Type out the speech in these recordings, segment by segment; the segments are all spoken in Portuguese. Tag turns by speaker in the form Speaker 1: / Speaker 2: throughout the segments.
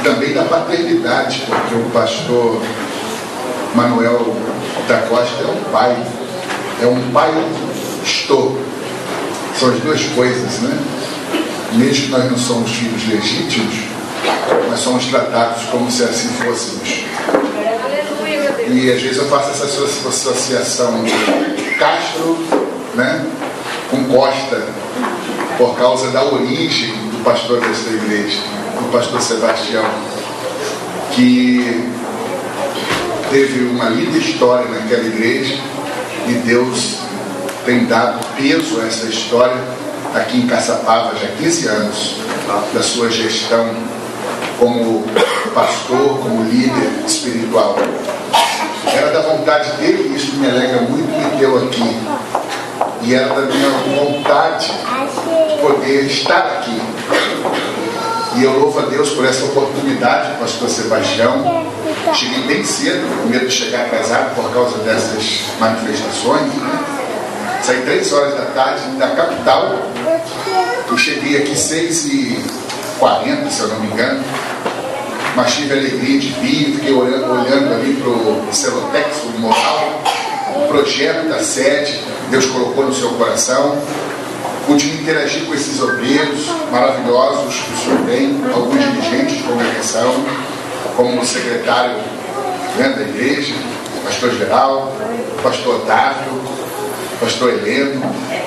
Speaker 1: também da paternidade, porque o pastor Manuel da Costa é um pai estou. São as duas coisas, né? Mesmo que nós não somos filhos legítimos, nós somos tratados como se assim fôssemos. E às vezes eu faço essa associação de Castro, né, com Costa, por causa da origem do pastor desta igreja, do pastor Sebastião, que teve uma linda história naquela igreja, e Deus tem dado peso a essa história aqui em Caçapava já há 15 anos, da sua gestão como pastor, como líder espiritual. Era da vontade dele, e isso me alegra muito, me deu aqui. E era da minha vontade de poder estar aqui. E eu louvo a Deus por essa oportunidade, pastor Sebastião. Cheguei bem cedo, com medo de chegar atrasado por causa dessas manifestações. Saí 3 horas da tarde da capital e cheguei aqui 6h40, se eu não me engano. Mas tive a alegria de vir, fiquei olhando ali para o Celotex, o Moral, o projeto da sede, Deus colocou no seu coração. Pude interagir com esses obreiros maravilhosos que o senhor tem, alguns dirigentes de congregação, como o secretário, né, da igreja, pastor Geral, pastor Otávio, pastor Hélio,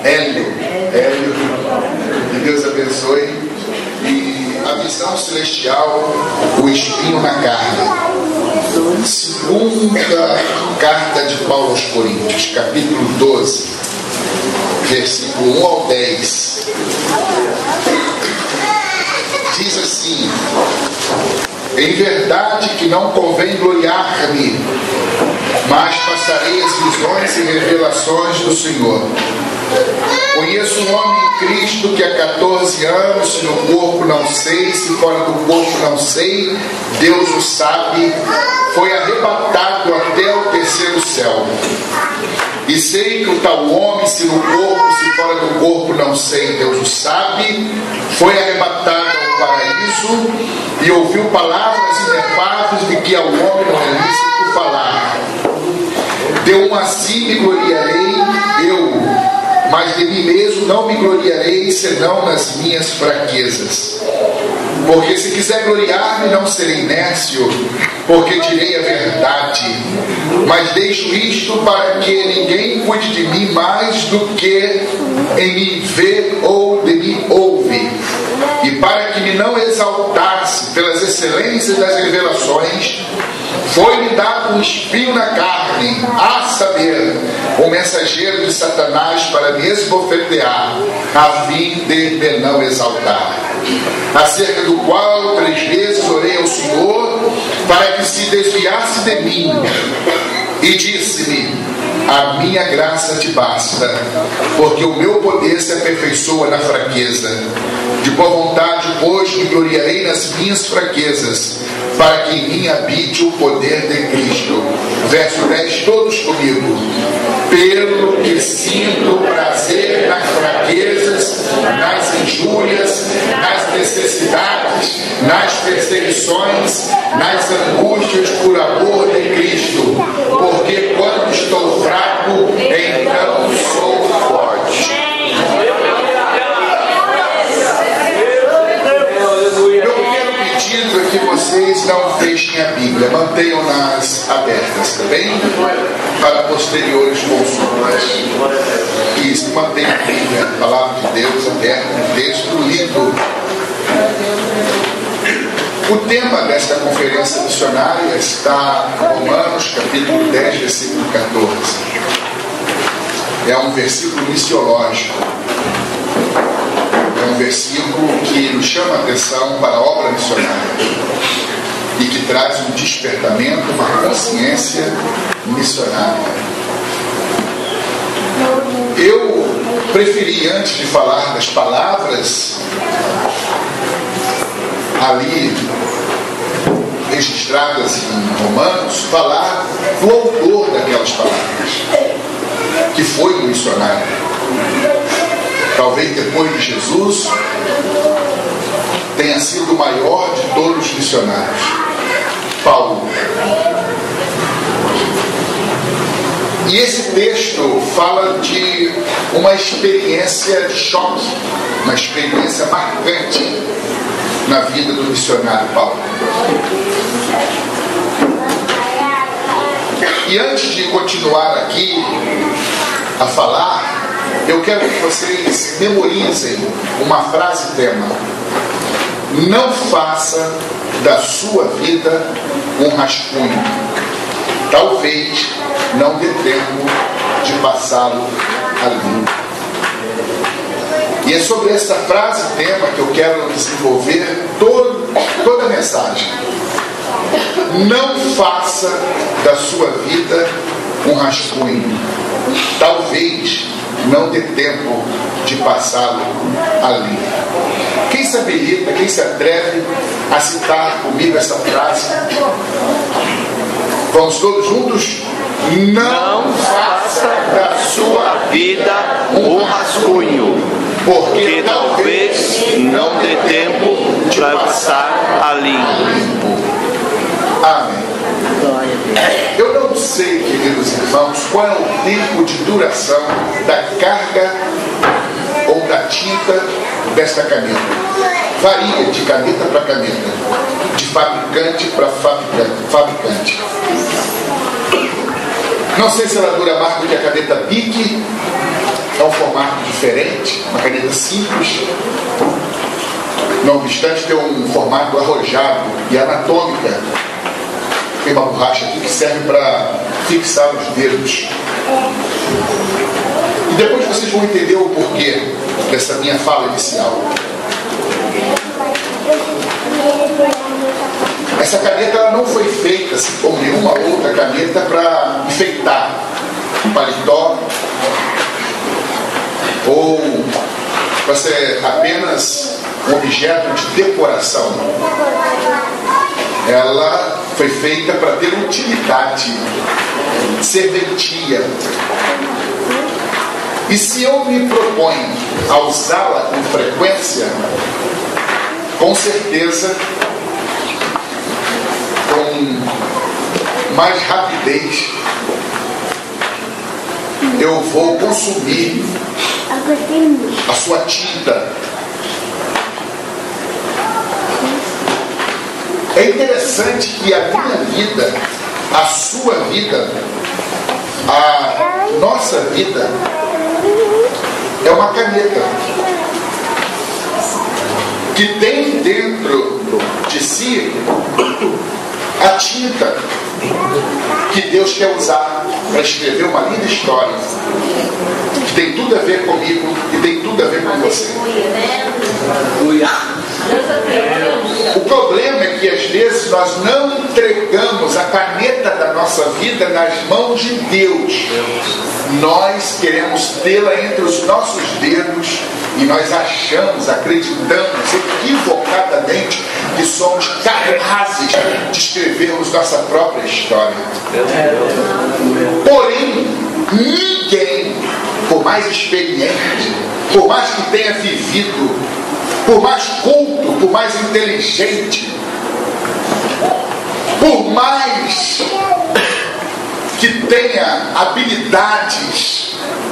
Speaker 1: que Deus abençoe. E a visão celestial, o espinho na carne. Segunda carta de Paulo aos Coríntios, capítulo 12, versículo 1 ao 10. Diz assim: em verdade que não convém gloriar-me, mas passarei as visões e revelações do Senhor. Conheço um homem em Cristo que há 14 anos, se no corpo não sei, se fora do corpo não sei, Deus o sabe, foi arrebatado até o terceiro céu. E sei que o tal homem, se no corpo, se fora do corpo não sei, Deus o sabe, foi arrebatado ao paraíso e ouviu palavras inefáveis de que ao homem não é lícito falar. De um assim me gloriarei eu, mas de mim mesmo não me gloriarei senão nas minhas fraquezas. Porque se quiser gloriar-me, não serei nécio, porque direi a verdade. Mas deixo isto para que ninguém cuide de mim mais do que em mim vê ou de mim ouve. E para que me não exaltasse pelas excelências das revelações, foi-me dado um espinho na carne, a saber, o mensageiro de Satanás, para me esbofetear, a fim de me não exaltar. Acerca do qual 3 vezes orei ao Senhor, para que se desviasse de mim, e disse-me: a minha graça te basta, porque o meu poder se aperfeiçoa na fraqueza. De boa vontade, pois, me gloriarei nas minhas fraquezas, para que em mim habite o poder de Cristo. Verso 10, todos comigo. Pelo que sinto prazer nas fraquezas, nas injúrias, nas necessidades, nas perseguições, nas angústias por amor de Cristo, porque quando estou fraco, então sou forte. Meu primeiro pedido é que vocês não fechem a Bíblia, mantenham-nas abertas, tá bem? Para posteriores consultas. Isso, mantenha a Bíblia, a palavra de Deus aberta, o texto lido. O tema desta conferência missionária está em Romanos, capítulo 10, versículo 14. É um versículo missiológico. É um versículo que nos chama a atenção para a obra missionária e que traz um despertamento, uma consciência missionária. Eu preferi, antes de falar das palavras ali registradas em Romanos, falar do autor daquelas palavras, que foi um missionário. Talvez depois de Jesus tenha sido o maior de todos os missionários, Paulo. E esse texto fala de uma experiência de choque, uma experiência marcante na vida do missionário Paulo. E antes de continuar aqui a falar, eu quero que vocês memorizem uma frase tema: não faça da sua vida um rascunho, talvez não dê tempo de passá-lo ali. E é sobre essa frase tema que eu quero desenvolver toda a mensagem. Não faça da sua vida um rascunho, talvez não dê tempo de passá-lo ali. Quem se habilita, quem se atreve a citar comigo essa frase? Vamos todos juntos? Não faça da sua vida um rascunho, porque talvez não dê tempo de passar ali. Amém. Eu não sei, queridos irmãos, qual é o tempo de duração da carga ou da tinta desta caneta. Varia de caneta para caneta, de fabricante para fabricante. Não sei se ela dura mais do que a caneta Bic. É um formato diferente, uma caneta simples, não obstante ter um formato arrojado e anatômica. Tem uma borracha aqui que serve para fixar os dedos. E depois vocês vão entender o porquê dessa minha fala inicial. Essa caneta ela não foi feita, assim como nenhuma outra caneta, para enfeitar um paletó ou para ser apenas um objeto de decoração. Ela foi feita para ter utilidade, serventia. E se eu me proponho a usá-la com frequência, com certeza, com mais rapidez, eu vou consumir a sua tinta. É interessante que a minha vida, a sua vida, a nossa vida é uma caneta que tem dentro de si a tinta que Deus quer usar para escrever uma linda história que tem tudo a ver comigo e tem tudo a ver com você. O problema é que às vezes nós não entregamos a caneta da nossa vida nas mãos de Deus. Nós queremos tê-la entre os nossos dedos e nós achamos, acreditamos equivocadamente que somos capazes de escrevermos nossa própria história. Porém, ninguém, por mais experiente, por mais que tenha vivido, por mais culto, por mais inteligente, por mais que tenha habilidades,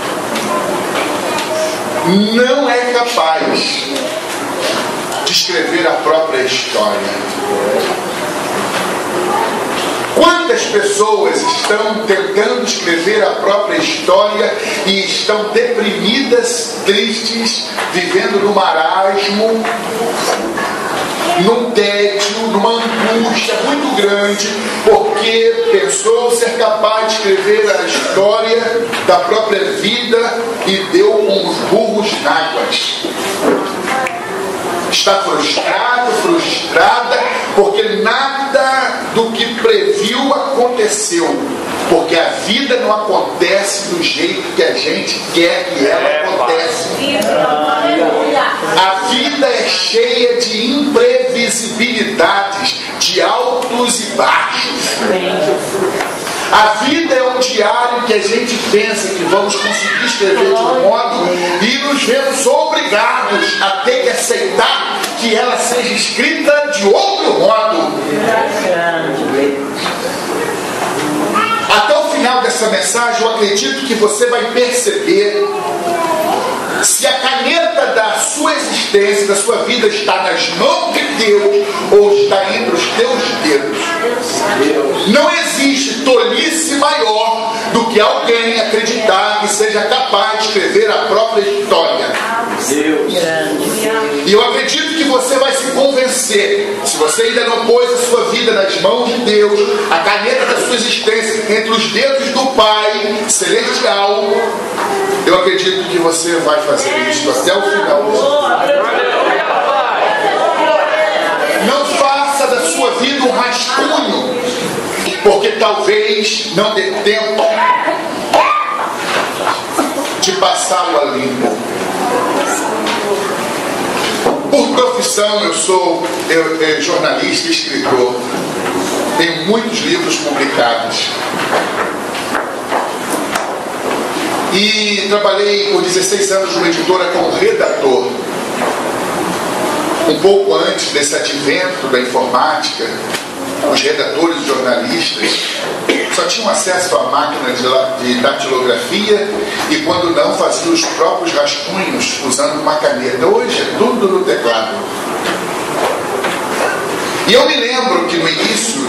Speaker 1: não é capaz de escrever a própria história. Quantas pessoas estão tentando escrever a própria história e estão deprimidas, tristes, vivendo no marasmo, num tédio, numa angústia muito grande, porque pensou ser capaz de escrever a história da própria vida e deu com os burros na águas. Está frustrado, frustrada, porque nada do que previu aconteceu. Porque a vida não acontece do jeito que a gente quer que ela aconteça. A vida é cheia de imprevisibilidades, de altos e baixos. A vida é um diário que a gente pensa que vamos conseguir escrever de um modo e nos vemos obrigados a ter que aceitar que ela seja escrita de outro modo, até o final dessa mensagem, eu acredito que você vai perceber se a caneta da sua existência, da sua vida, está nas mãos de Deus ou está entre os teus dedos. Não existe tolice maior do que alguém acreditar que seja capaz de escrever a própria história. E eu acredito que você vai se convencer, se você ainda não pôs a sua vida nas mãos de Deus, a caneta da sua existência entre os dedos do Pai Celestial, eu acredito que você vai fazer isso até o final. Não faça da sua vida um rascunho, porque talvez não dê tempo de passá-lo a limpo. Por profissão, eu sou jornalista e escritor. Tenho muitos livros publicados. E trabalhei por 16 anos numa editora como redator. Um pouco antes desse advento da informática, os redatores e jornalistas só tinham acesso à máquina de datilografia e, quando não, faziam os próprios rascunhos usando uma caneta. Hoje é tudo no teclado. E eu me lembro que no início,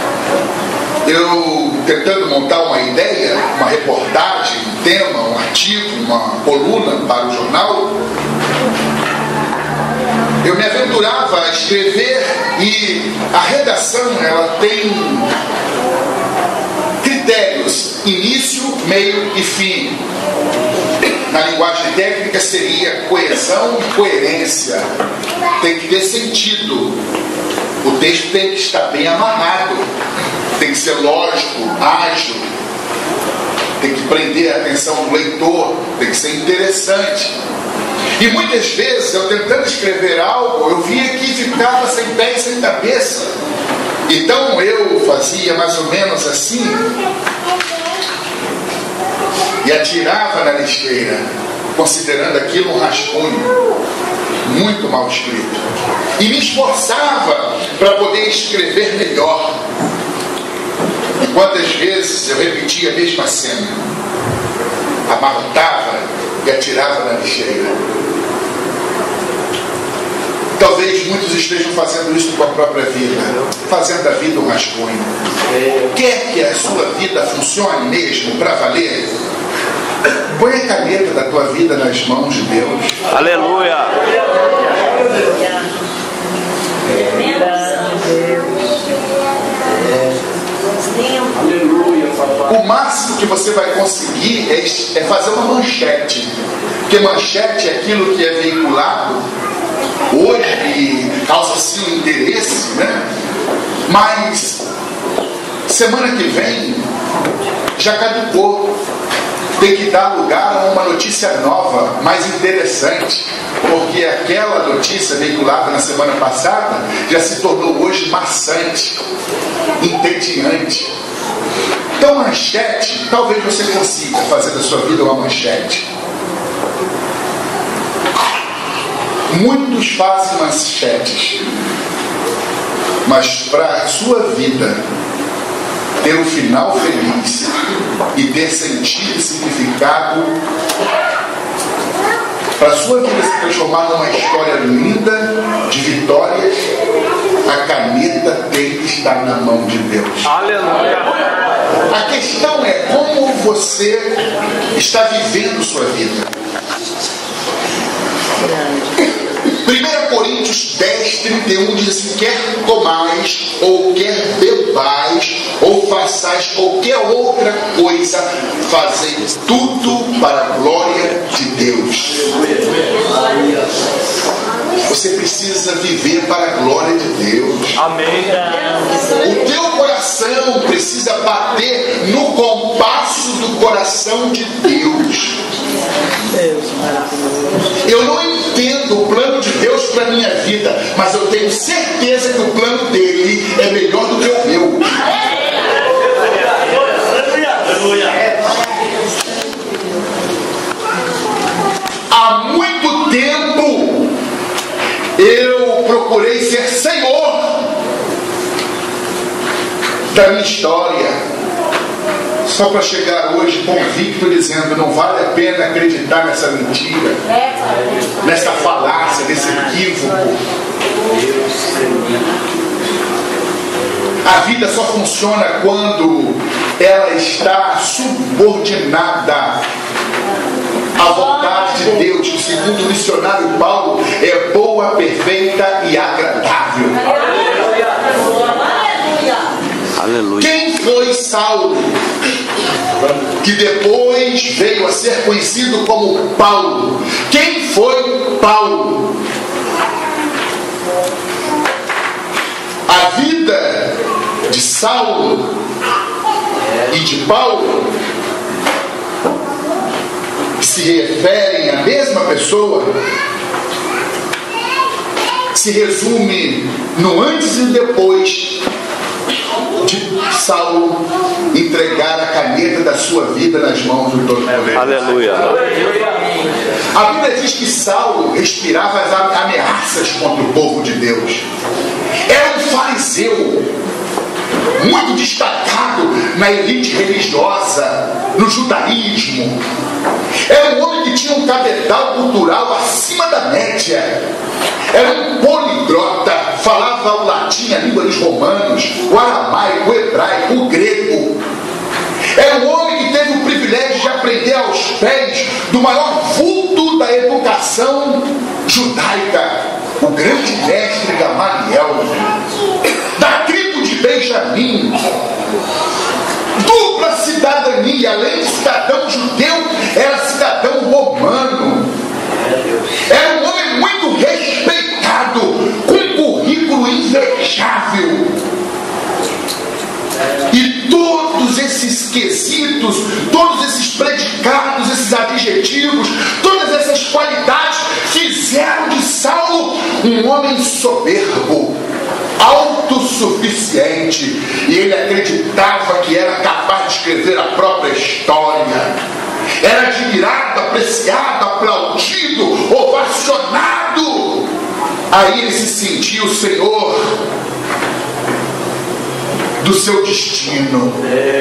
Speaker 1: eu tentando montar uma ideia, uma reportagem, um tema, um artigo, uma coluna para o jornal, eu me aventurava a escrever, e a redação, ela tem critérios: início, meio e fim. Na linguagem técnica seria coesão e coerência. Tem que ter sentido. O texto tem que estar bem amarrado, tem que ser lógico, ágil, tem que prender a atenção do leitor, tem que ser interessante. E muitas vezes, eu tentando escrever algo, eu via que ficava sem pé e sem cabeça. Então eu fazia mais ou menos assim e atirava na lixeira, considerando aquilo um rascunho muito mal escrito, e me esforçava para poder escrever melhor. Quantas vezes eu repetia a mesma cena, amarrotava e atirava na lixeira. Talvez muitos estejam fazendo isso com a própria vida, fazendo da vida um rascunho. Quer que a sua vida funcione mesmo para valer? Põe a caneta da tua vida nas mãos de Deus.
Speaker 2: Aleluia!
Speaker 1: O máximo que você vai conseguir é fazer uma manchete. Porque manchete é aquilo que é veiculado hoje e causa sim um interesse, né? Mas semana que vem já caducou. Tem que dar lugar a uma notícia nova, mais interessante, porque aquela notícia veiculada na semana passada já se tornou hoje maçante, entediante. Então, manchete, talvez você consiga fazer da sua vida uma manchete. Muitos fazem manchetes, mas para a sua vida ter um final feliz e ter sentido e significado, para a sua vida se transformar numa história linda de vitórias, a caneta tem que estar na mão de Deus.
Speaker 2: Aleluia!
Speaker 1: A questão é como você está vivendo sua vida. 1 Coríntios 10, 31 diz assim: quer comais, ou quer bebais, ou façais qualquer outra coisa, fazei tudo para a glória de Deus. Você precisa viver para a glória de Deus.
Speaker 2: Amém.
Speaker 1: O teu coração precisa bater no compasso do coração de Deus. Eu não entendo o plano de Deus para a minha vida, mas eu tenho certeza que o plano dele é melhor do que o meu. Há muito tempo eu procurei ser senhor da minha história, só para chegar hoje convicto dizendo: não vale a pena acreditar nessa mentira, nessa falácia, nesse equívoco. A vida só funciona quando ela está subordinada à vontade de Deus, que segundo o missionário Paulo é boa, perfeita e agradável.
Speaker 2: Aleluia.
Speaker 1: Quem foi Saulo, que depois veio a ser conhecido como Paulo? Quem foi Paulo? A vida de Saulo e de Paulo, que se referem à mesma pessoa, se resume no antes e depois de Saulo entregar a caneta da sua vida nas mãos do Todo-Poderoso.
Speaker 2: Aleluia.
Speaker 1: A Bíblia diz que Saulo respirava as ameaças contra o povo de Deus. Era um fariseu muito destacado na elite religiosa, no judaísmo. Era um homem que tinha um capital cultural acima da média. Era um poliglota, falava o latim, a língua dos romanos, o aramaico, o hebraico, o grego. Era um homem que teve o privilégio de aprender aos pés do maior vulto da educação judaica, o grande mestre Gamaliel, da tribo de Benjamim. Dupla cidadania, além de cidadão judeu, era cidadão romano. Era um homem muito respeitado, com um currículo invejável. E todos esses quesitos, todos esses predicados, esses adjetivos, todas essas qualidades fizeram de Saulo um homem soberbo, autossuficiente, e ele acreditava que era capaz de escrever a própria história. Era admirado, apreciado, aplaudido, ovacionado. Aí ele se sentia o senhor do seu destino.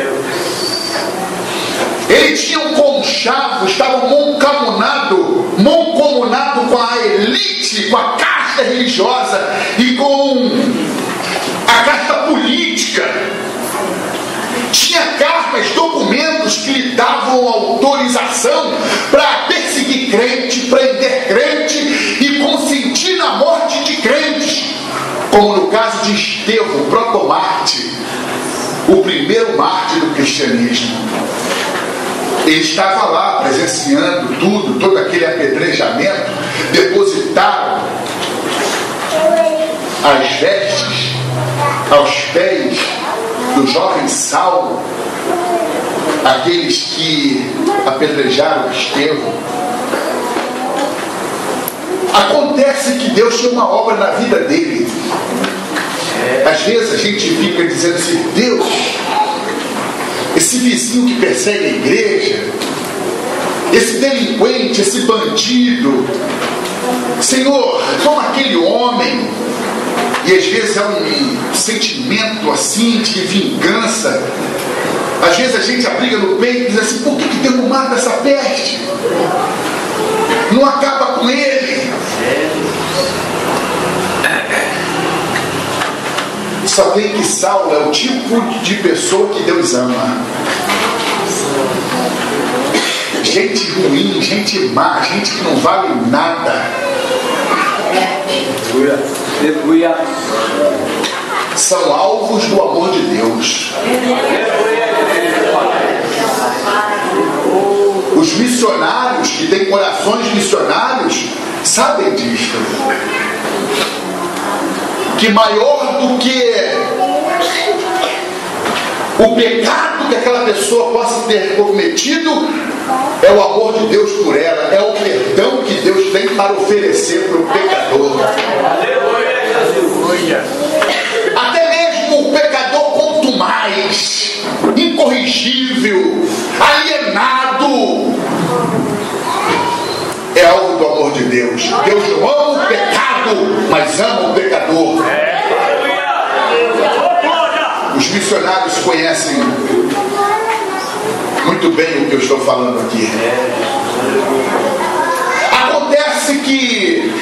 Speaker 1: Ele tinha um conchavo, estava mancomunado com a elite, com a casta religiosa e com a casta política. Tinha cartas, documentos que lhe davam autorização para perseguir crente, prender crente e consentir na morte de crentes, como no caso de Estevão, protomártir, o primeiro mártir do cristianismo. Ele estava lá presenciando tudo, todo aquele apedrejamento. Depositaram as vestes aos pés do jovem Saulo, aqueles que apedrejaram Estevão. Acontece que Deus tinha uma obra na vida dele. Às vezes a gente fica dizendo assim: Deus, esse vizinho que persegue a igreja, esse delinquente, esse bandido, Senhor, toma aquele homem. E às vezes é um sentimento assim de vingança. Às vezes a gente abriga no peito e diz assim: por que Deus não mata essa peste? Não acaba com ele? Só tem que Saulo é o tipo de pessoa que Deus ama. Gente ruim, gente má, gente que não vale nada. São alvos do amor de Deus. Os missionários que têm corações missionários sabem disso. Que maior do que o pecado que aquela pessoa possa ter cometido é o amor de Deus por ela, é o perdão que Deus tem para oferecer para o pecador. Até mesmo o pecador contumaz, incorrigível, alienado, é alvo do amor de Deus. Deus não ama o pecado, mas ama o pecador. Os missionários conhecem muito bem o que eu estou falando aqui. Acontece que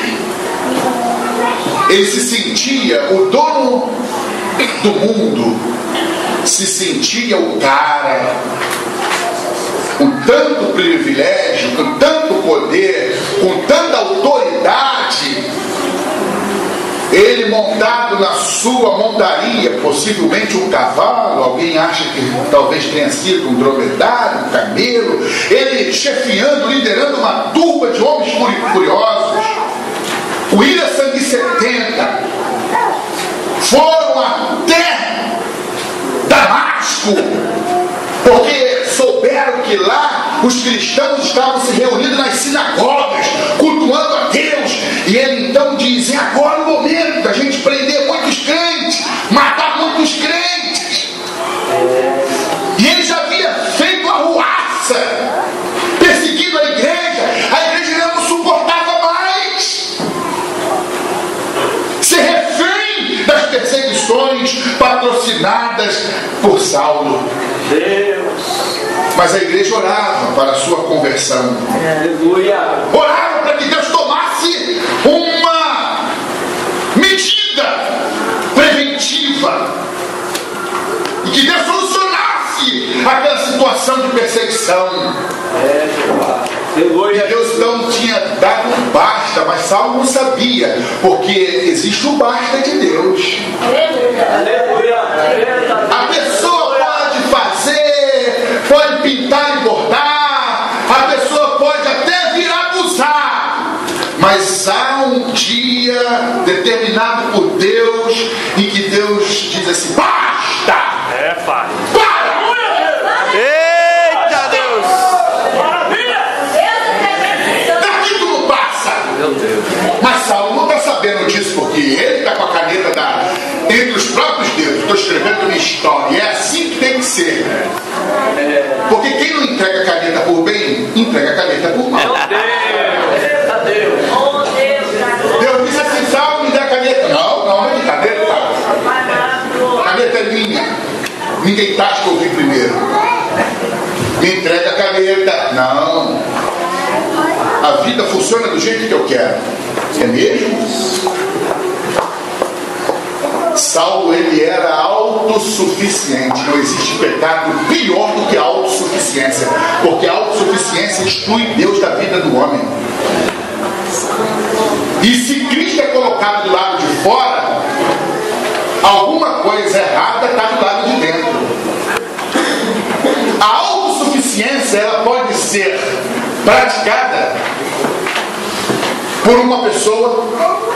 Speaker 1: ele se sentia o dono do mundo, se sentia o cara, com tanto privilégio, com tanto poder, com tanta autoridade. Ele montado na sua montaria, possivelmente um cavalo, alguém acha que talvez tenha sido um dromedário, um camelo, ele chefiando, liderando uma turba de homens furiosos, o ira sangue 70, foram até Damasco, porque souberam que lá os cristãos estavam se reunindo nas sinagogas, cultuando a Deus, e ele então diz: é agora o momento da gente prender muitos crentes, matar muitos crentes. E ele já havia feito a ruaça, perseguindo a igreja não suportava mais ser refém das perseguições patrocinadas por Saulo. Mas a igreja orava para a sua conversão. Aleluia. Orava para que Deus tomasse uma medida preventiva e que Deus solucionasse aquela situação de perseguição. E Deus não tinha dado um basta, mas Saulo não sabia, porque existe o basta de Deus. A pessoa pode fazer, pode pintar e bordar, a pessoa pode até vir abusar, mas há um dia determinado por Deus em que Deus diz assim: basta! Pai. Para! Eita Deus! Maravilha! Daqui tu não passa! Meu Deus! Mas Saulo não está sabendo disso, porque ele está com a caneta entre os próprios dedos. Estou escrevendo uma história, e é assim que tem que ser. Porque quem não entrega a caneta por bem, entrega a caneta por mal. Deus disse assim: Saulo, me dá a caneta. Não é de caneta. A caneta é minha. Ninguém tasca que eu vi primeiro. Me entrega a caneta. Não. A vida funciona do jeito que eu quero. É mesmo? Saulo, ele era autossuficiente. Não existe pecado pior do que a autossuficiência, porque a autossuficiência exclui Deus da vida do homem. E se Cristo é colocado do lado de fora, alguma coisa errada está do lado de dentro. A autossuficiência, ela pode ser praticada por uma pessoa,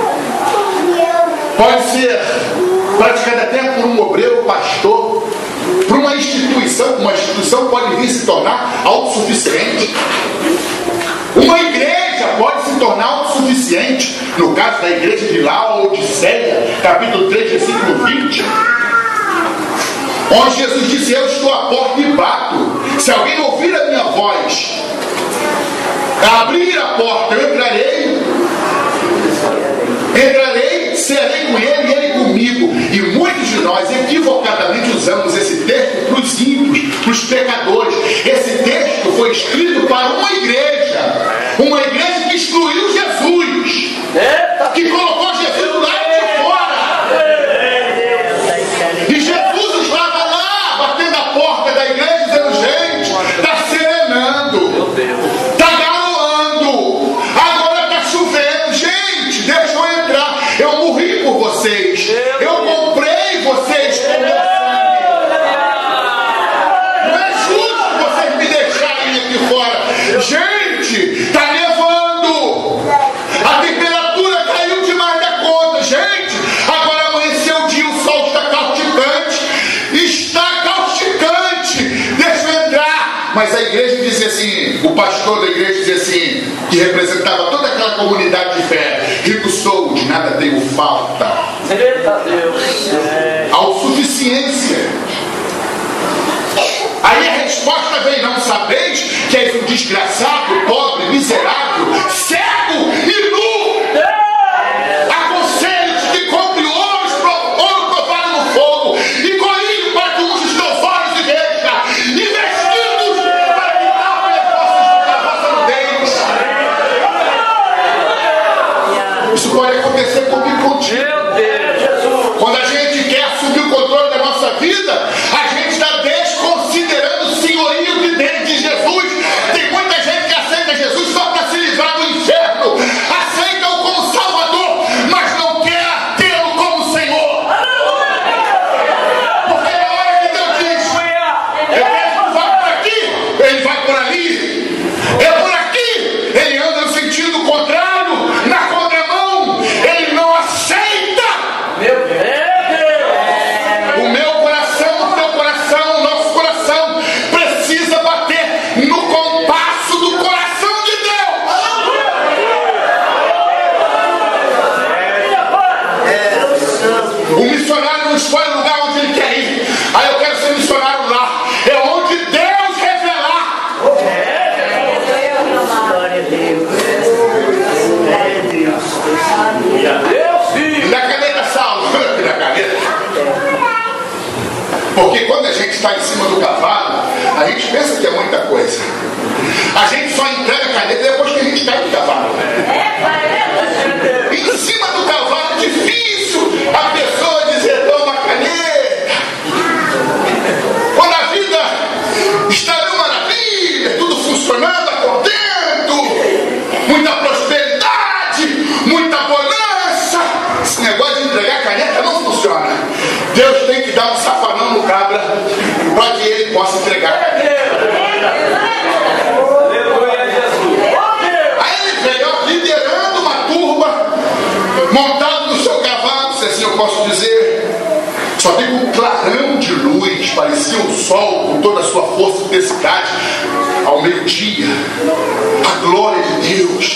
Speaker 1: pode ser praticada até por um obreiro, pastor, por uma instituição. Uma instituição pode vir se tornar autossuficiente. Uma igreja pode se tornar autossuficiente. No caso da igreja de Laodiceia, capítulo 3, versículo 20, onde Jesus disse: eu estou à porta e bato. Se alguém ouvir a minha voz, abrir a porta, eu entrarei, serei com ele e ele comigo. E muitos de nós equivocadamente usamos esse texto para os ímpios, para os pecadores. Esse texto foi escrito para uma igreja que excluiu Jesus, que colocou Jesus do lado de fora. E Jesus estava lá batendo a porta da igreja dizendo: gente, está serenando, está garoando, agora está chovendo, gente, deixa eu entrar. Eu morri por vocês, eu comprei vocês com meu sangue. Não é justo vocês me deixarem aqui fora. Gente, está nevando, a temperatura caiu demais da conta. Gente, agora amanheceu o dia, o sol está causticante, deixa eu entrar. Mas a igreja dizia assim, o pastor da igreja dizia assim, que representava toda aquela comunidade de fé: rico sou, de nada tenho falta. Autossuficiência. Aí a resposta vem: não sabeis que és um desgraçado, pobre, miserável, cego e nu? Aconselho-te que compre ouro provado no fogo e colírio para onde ele quer ir. Aí eu quero ser missionário lá. É onde Deus revelar.
Speaker 2: Glória a Deus.
Speaker 1: Da caneta, Saulo. Da caneta. Porque quando a gente está em cima do cavalo, a gente pensa que é muita coisa. A gente só entrega a caneta depois que a gente cai do cavalo. Em cima do cavalo é difícil a pessoa dizer: toma a caneta. Quando a vida está uma maravilha, tudo funcionando a contento, muita prosperidade, muita bonança, esse negócio de entregar a caneta não funciona. Deus tem que dar um safanão no cabra para que ele possa entregar a caneta. Aí ele veio liderando uma turma, montado no seu cavalo, se assim eu posso dizer. Só tem um clarão de luz, parecia o sol com toda a sua força e intensidade. Ao meio-dia, a glória de Deus,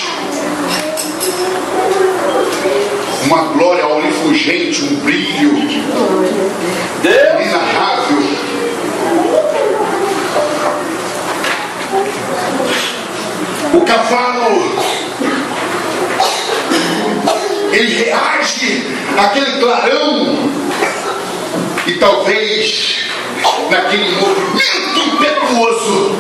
Speaker 1: uma glória aurifugente, um brilho inenarrável. O cavalo, ele reage àquele clarão e talvez naquele movimento impetuoso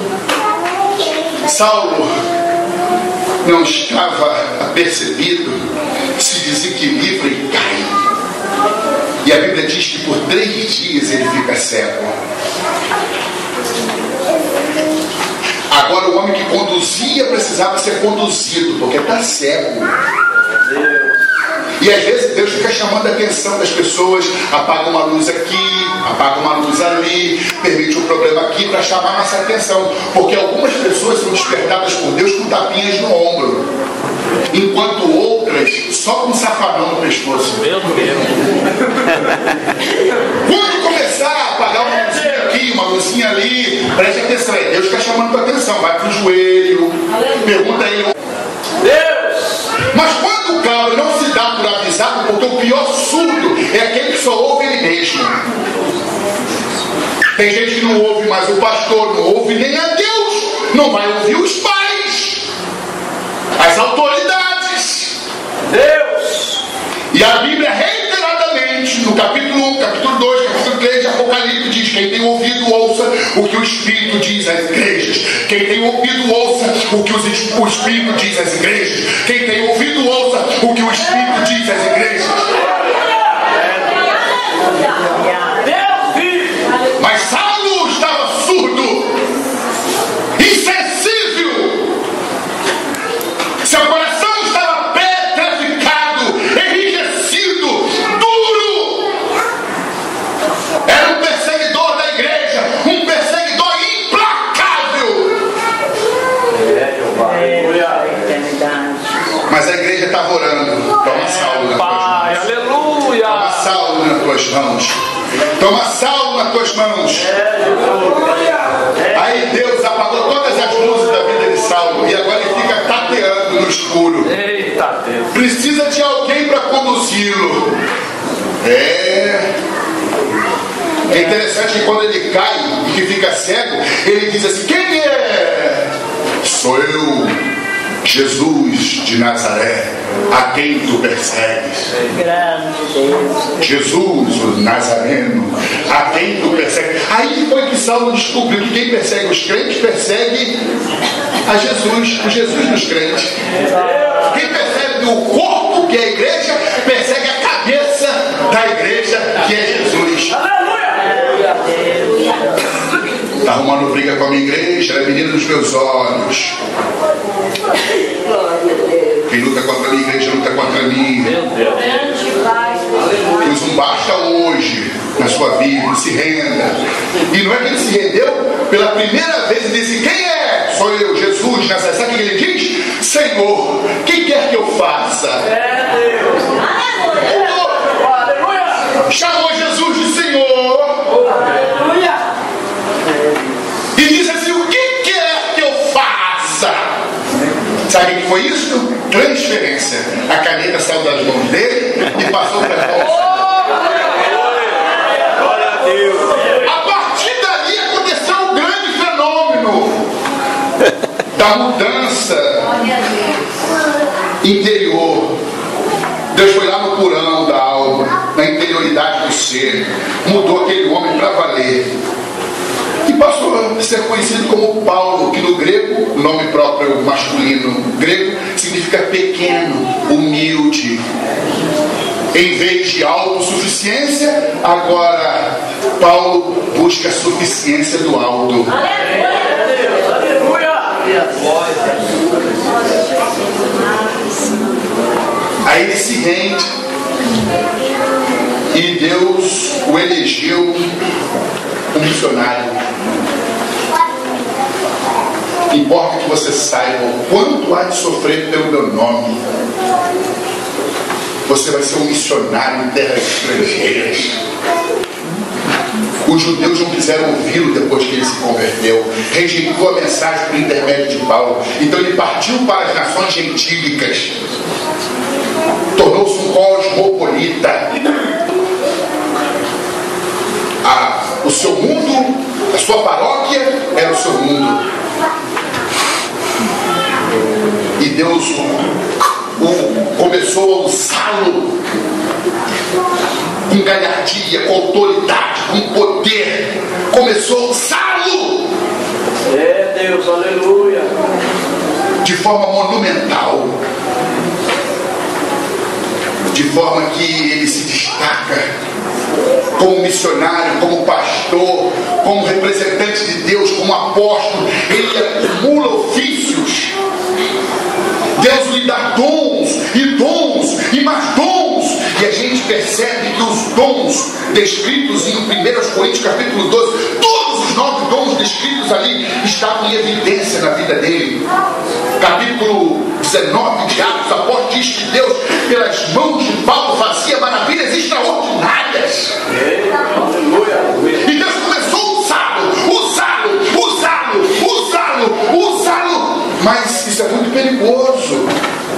Speaker 1: Saulo não estava apercebido, se desequilibra e cai. E a Bíblia diz que por 3 dias ele fica cego. Agora o homem que conduzia precisava ser conduzido, porque está cego. E às vezes Deus fica chamando a atenção das pessoas, apaga uma luz aqui, apaga uma luz ali, permite um problema aqui para chamar nossa atenção. Porque algumas pessoas são despertadas por Deus com tapinhas no ombro, enquanto outras só com um safanão no pescoço.
Speaker 2: Meu Deus.
Speaker 1: Quando começar a apagar uma luzinha aqui, uma luzinha ali, preste atenção, Deus está chamando a atenção, vai para o joelho, pergunta a ele.
Speaker 2: Deus!
Speaker 1: Mas quando o cabra não se dá por avisado, porque o pior surdo é aquele que só ouve ele mesmo. Tem gente que não ouve mais o pastor, não ouve nem a Deus, não vai ouvir os pais, as autoridades.
Speaker 2: Deus!
Speaker 1: E a Bíblia reiteradamente, no capítulo 1, capítulo 2, capítulo 3 de Apocalipse, diz: quem tem ouvido, ouça o que o Espírito diz às igrejas. Quem tem ouvido, ouça o que o Espírito diz às igrejas. Quem tem ouvido, ouça o que o Espírito diz às igrejas. Mas Saulo estava surdo, insensível. Seu coração estava petrificado, enrijecido, duro. Era um perseguidor da igreja, um perseguidor implacável. Mas a igreja estava orando. Toma Saulo nas tuas mãos.
Speaker 2: Aleluia!
Speaker 1: Toma Saulo nas tuas mãos. Toma Saulo nas tuas mãos. Aí Deus apagou todas as luzes da vida de Saulo e agora ele fica tateando no escuro.
Speaker 2: Eita Deus!
Speaker 1: Precisa de alguém para conduzi-lo. É interessante que quando ele cai e que fica cego, ele diz assim: quem é? Sou eu, Jesus de Nazaré, a quem tu persegues. Jesus, o Nazareno, a quem tu persegues. Aí foi que Saulo descobriu que quem persegue os crentes persegue a Jesus, o Jesus dos crentes. Quem persegue o corpo, que é a igreja, persegue a cabeça da igreja, que é Jesus. Está arrumando briga com a minha igreja, ela é menina dos meus olhos. Quem luta contra a minha igreja luta contra mim. Deus um basta hoje na sua vida, se renda. E não é que ele se rendeu pela primeira vez e disse: quem é? Sou eu, Jesus. Nessa, sabe o que ele diz? Senhor, o que quer que eu faça? Chamou Jesus de Senhor. E diz assim: o que quer que eu faça? Sabe o que foi isso? Transferência. A caneta saiu das mãos dele e passou para as mãos. da mudança interior. Deus foi lá no porão da alma, na interioridade do ser, mudou aquele homem para valer e passou a ser conhecido como Paulo, que no grego, o nome próprio masculino grego, significa pequeno, humilde. Em vez de autossuficiência, agora Paulo busca a suficiência do alto. Aí ele se rende e Deus o elegeu um missionário. Importa que você saiba o quanto há de sofrer pelo meu nome. Você vai ser um missionário em terras estrangeiras. Os judeus não quiseram ouvi-lo depois que ele se converteu. Rejeitou a mensagem por intermédio de Paulo. Então ele partiu para as nações gentílicas. Tornou-se um cosmopolita. O seu mundo, a sua paróquia era o seu mundo. E Deus começou a usá-lo com galhardia, com autoridade, com poder. Começou a usá-lo.
Speaker 2: É Deus, aleluia.
Speaker 1: De forma monumental. De forma que ele se destaca como missionário, como pastor, como representante de Deus, como apóstolo. Ele acumula ofícios. Deus lhe dá dons e mais dons. E a gente percebe que os dons descritos em 1 Coríntios capítulo 12, todos os 9 dons descritos ali estavam em evidência na vida dele. Capítulo 19 de Atos, o apóstolo diz que Deus, pelas mãos de Paulo, fazia maravilhas extraordinárias. E Deus começou a usá-lo. Mas isso é muito perigoso.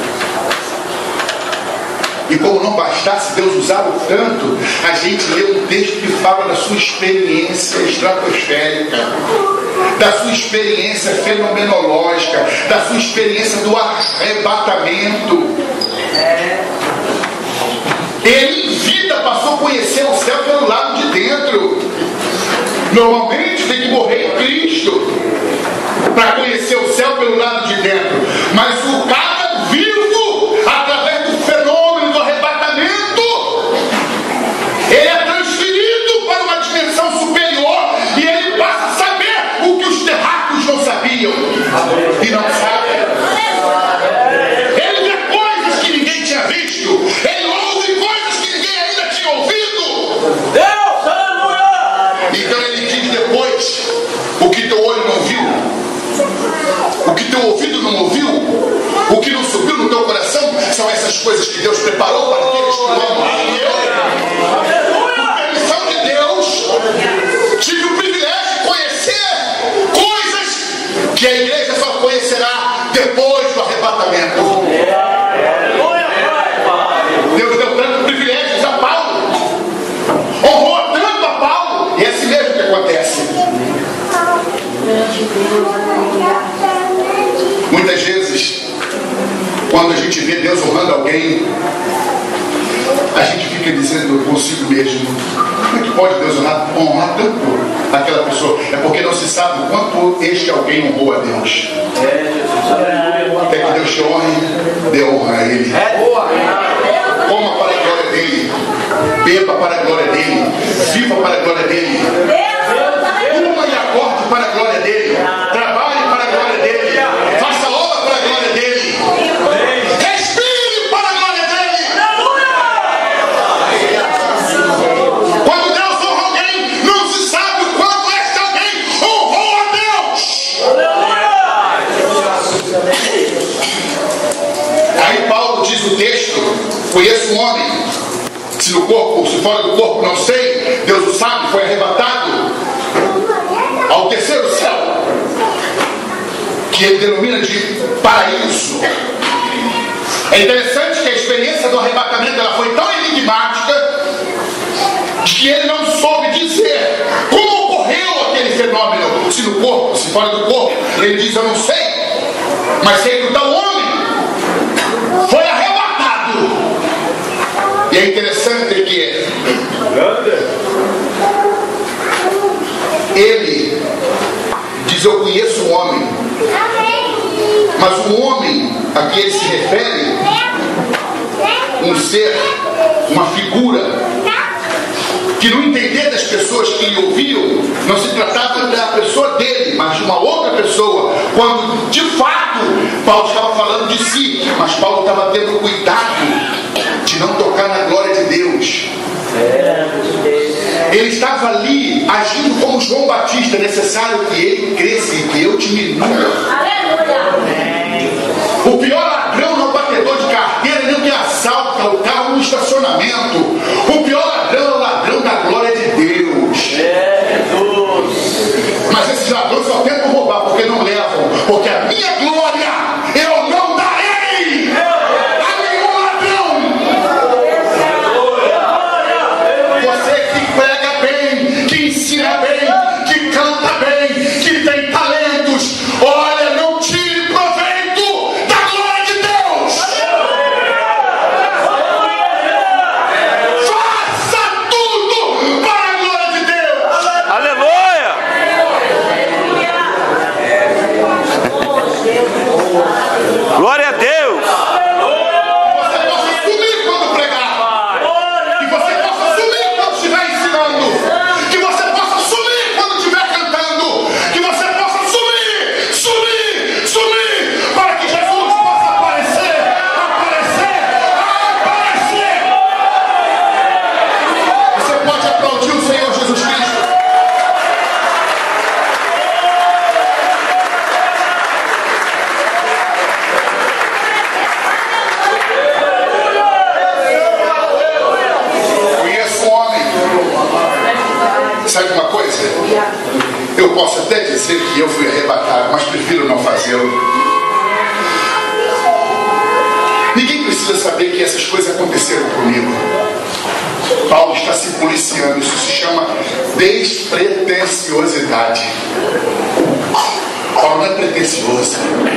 Speaker 1: E como não bastasse Deus usá-lo tanto, a gente lê um texto que fala da sua experiência estratosférica, da sua experiência fenomenológica, da sua experiência do arrebatamento. Ele em vida passou a conhecer o céu pelo lado de dentro. Normalmente tem que morrer em Cristo para conhecer o céu pelo lado de dentro. Mas o cara vivo, através do fenômeno do arrebatamento, ele é transferido para uma dimensão superior e ele passa a saber o que os terráqueos não sabiam e não sabem. Ele vê coisas que ninguém tinha visto. Ele ouve coisas que ninguém ainda tinha ouvido.
Speaker 2: Deus, aleluia!
Speaker 1: Então ele diz depois: o que teu olho não viu, o que teu ouvido não ouviu, o que não subiu no teu coração, são essas coisas que Deus preparou para aqueles que o amam. E eu, por permissão de Deus, tive o privilégio de conhecer coisas que a igreja só conhecerá depois do arrebatamento. Deus deu tanto privilégios a Paulo, honrou tanto a Paulo, e é assim mesmo que acontece. Muitas vezes, quando a gente vê Deus honrando alguém, a gente fica dizendo consigo mesmo: como é que pode Deus honrar tanto aquela pessoa? É porque não se sabe o quanto este alguém honrou a Deus. Quer que Deus te honre? Dê honra a Ele. Coma para a glória dEle, beba para a glória dEle, viva para a glória dEle, durma e acorde para a glória dEle, trabalhe para a glória dEle, faça obra para a glória dEle, respire para a glória dEle. Quando Deus honra alguém, não se sabe o quanto este alguém honrou a Deus. Aí Paulo diz o texto: conheço um homem, se no corpo, se fora do corpo, não sei, Deus o sabe, foi arrebatado ao terceiro céu, que ele denomina de paraíso. É interessante que a experiência do arrebatamento ela foi tão enigmática que ele não soube dizer como ocorreu aquele fenômeno, se no corpo, se fora do corpo. Ele diz: eu não sei. Mas sei que o tal homem foi arrebatado. E é interessante que ele diz: eu conheço o homem. Mas o homem a que ele se refere, um ser, uma figura, que no entender das pessoas que lhe ouviam, não se tratava da pessoa dele, mas de uma outra pessoa, quando de fato Paulo estava falando de si, mas Paulo estava tendo cuidado de não tocar na glória de Deus. Ele estava ali agindo como João Batista. É necessário que ele cresça e que eu diminua. O pior ladrão não é o batedor de carteira, nem o que assalta o carro no estacionamento. O pior ladrão é o ladrão da glória de Deus. Mas esses ladrões só tentam roubar porque não levam. Porque a minha glória eu não darei a nenhum ladrão. Você que prega bem, que ensina bem, que canta bem, que tem talentos, olha, não tire proveito da glória de Deus. Faça tudo para a glória de Deus.
Speaker 2: Aleluia! Glória a Deus!
Speaker 1: Você possa sumir quando pregar. Que você possa sumir quando estiver ensinando. Que você possa sumir quando estiver cantando. Que você possa sumir, sumir, sumir, para que Jesus possa aparecer, aparecer, aparecer. Você pode aplaudir o Senhor Jesus Cristo. Conheço um homem. Sabe uma coisa? Eu posso até dizer que eu fui arrebatado, mas prefiro não fazê-lo. Ninguém precisa saber que essas coisas aconteceram comigo. Paulo está se policiando. Isso se chama despretensiosidade. Paulo não é pretensioso.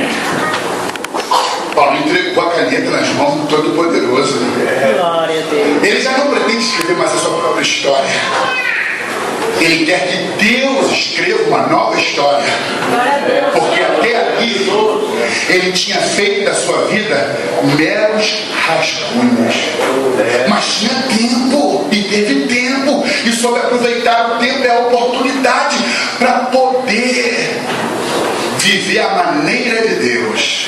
Speaker 1: Paulo entregou a caneta nas mãos do Todo-Poderoso. Ele já não pretende escrever mais a sua própria história. Ele quer que Deus escreva uma nova história. Porque até ali ele tinha feito da sua vida meros rascunhos. Mas tinha tempo, e teve tempo, e soube aproveitar o tempo e a oportunidade para poder viver a maneira de Deus,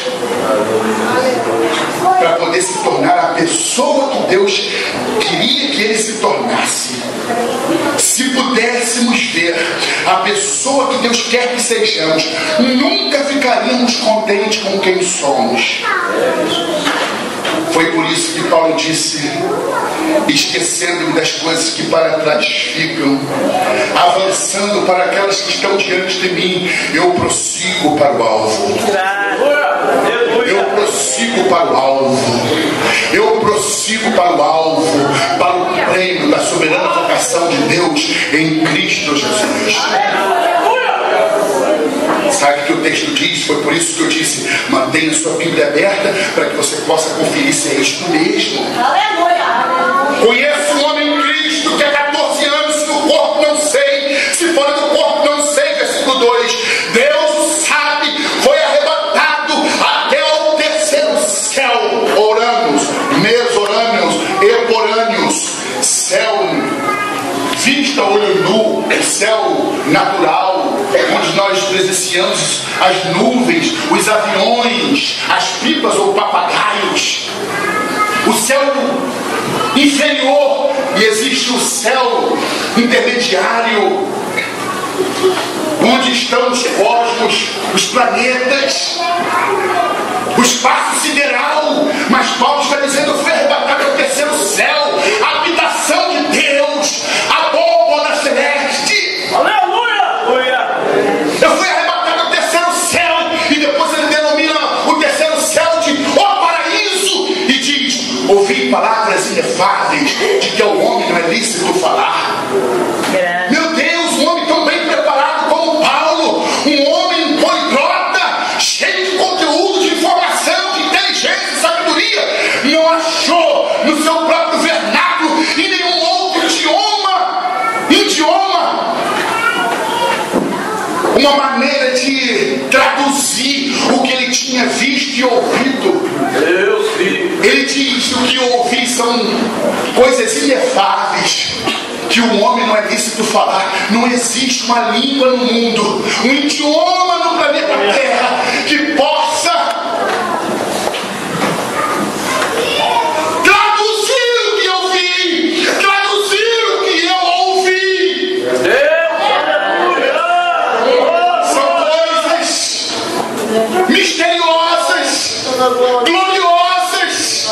Speaker 1: para poder se tornar a pessoa que Deus queria que ele se tornasse. Se pudéssemos ver a pessoa que Deus quer que sejamos, nunca ficaríamos contentes com quem somos. Foi por isso que Paulo disse: esquecendo-me das coisas que para trás ficam, avançando para aquelas que estão diante de mim, eu prossigo para o alvo. Eu prossigo para o alvo. Eu prossigo para o alvo, para o prêmio da soberana vocação de Deus em Cristo Jesus. Sabe o que o texto diz? Foi por isso que eu disse: mantenha sua Bíblia aberta para que você possa conferir se é isto mesmo. Conheço um homem em Cristo que há 14 anos, se no corpo não sei, se fora do corpo não sei. Versículo 2: Deus sabe, foi arrebatado até ao terceiro céu. Orânios, mesorânios, eporânios. Céu vista a olho nu, o céu natural, onde nós presenciamos as nuvens, os aviões, as pipas ou papagaios. O céu inferior, e existe o céu intermediário, onde estão os cosmos, os planetas, o espaço sideral. Mas Paulo está dizendo: foi arrebatado ao terceiro céu, a habitação de Deus, a bóveda celeste.
Speaker 2: Aleluia!
Speaker 1: Eu fui arrebatado ao terceiro céu, e depois ele denomina o terceiro céu de o paraíso, e diz: ouvi palavras inefáveis de que ao homem não é lícito falar. Meu Deus, um homem tão bem preparado como Paulo, um homem poliglota, cheio de conteúdo, de uma maneira de traduzir o que ele tinha visto e ouvido. Ele diz: o que eu ouvi são coisas inefáveis, que o homem não é lícito falar. Não existe uma língua no mundo, um idioma no planeta Terra que possa traduzir o que eu vi, traduzir o que eu ouvi. São coisas misteriosas, gloriosas.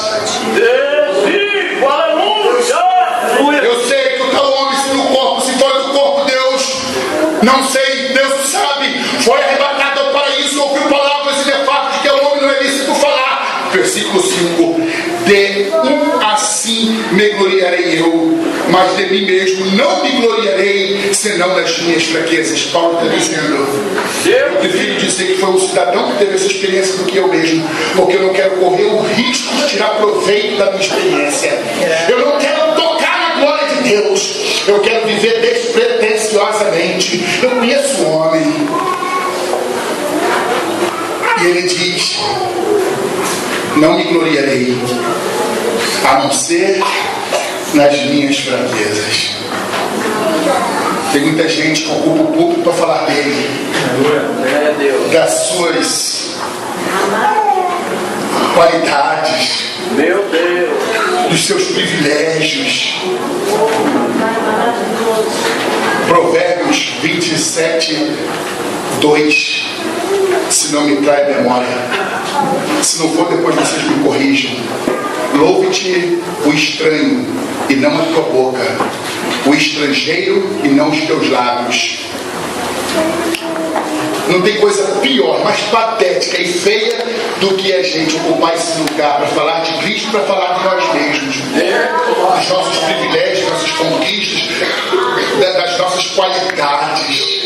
Speaker 1: Eu sei que o tal homem, se no corpo, se fora do corpo, Deus, não sei, Deus sabe, foi arrebatado ao paraíso, ouviu palavras inefáveis que ao homem não é lícito falar. Versículo 5: de assim me gloriarei eu, mas de mim mesmo não me gloriarei, senão das minhas fraquezas. Paulo está dizendo: eu prefiro dizer que foi um cidadão que teve essa experiência do que eu mesmo, porque eu não quero correr o risco de tirar proveito da minha experiência. Eu não quero tocar na glória de Deus, eu quero viver despretensiosamente. Eu conheço um homem, e ele diz: não me gloriarei, a não ser nas minhas fraquezas. Tem muita gente que ocupa o público para falar dele, das suas qualidades, dos seus privilégios. Provérbios 27, 2, se não me trai a memória. Se não for, depois vocês me corrijam. Louve-te o estranho e não a tua boca, o estrangeiro e não os teus lábios. Não tem coisa pior, mais patética e feia do que a gente ocupar esse lugar para falar de Cristo, para falar de nós mesmos, dos nossos privilégios, das nossas conquistas, das nossas qualidades.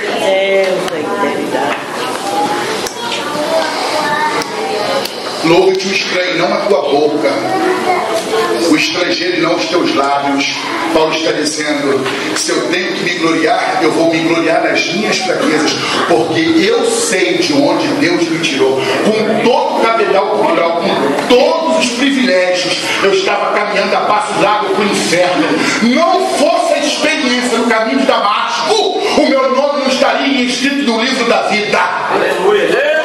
Speaker 1: Louve-te o estranho, não a tua boca, o estrangeiro e não os teus lábios. Paulo está dizendo: se eu tenho que me gloriar, eu vou me gloriar nas minhas fraquezas, porque eu sei de onde Deus me tirou. Com todo o capital cultural, com todos os privilégios, eu estava caminhando a passos largos para o inferno. Não fosse a experiência no caminho de Damasco, o meu nome não estaria escrito no livro da vida.
Speaker 2: Aleluia.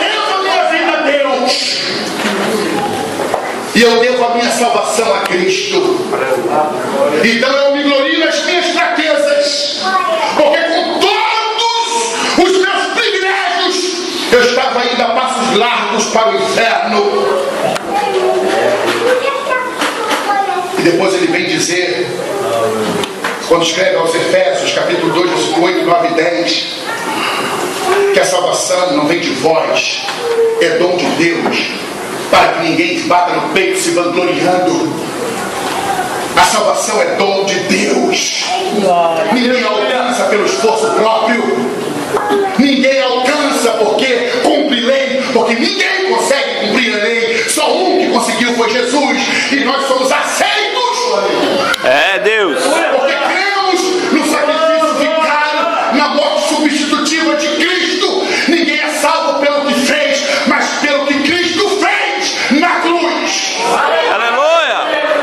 Speaker 1: E eu devo a minha salvação a Cristo. Então eu me glorio nas minhas fraquezas, porque com todos os meus privilégios eu estava indo a passos largos para o inferno. E depois ele vem dizer, quando escreve aos Efésios, capítulo 2, versículo 8, 9 e 10, que a salvação não vem de vós, é dom de Deus, para que ninguém bata no peito se vangloriando. A salvação é dom de Deus. Ninguém alcança pelo esforço próprio. Ninguém alcança porque cumpre lei, porque ninguém consegue cumprir a lei. Só um que conseguiu foi Jesus, e nós somos aceitos.
Speaker 2: É Deus.
Speaker 1: Porque cremos no sacrifício vicário, na morte substitutiva de Cristo. Ninguém é salvo pelo que fez, mas pelo que Cristo fez na cruz.
Speaker 2: Aleluia.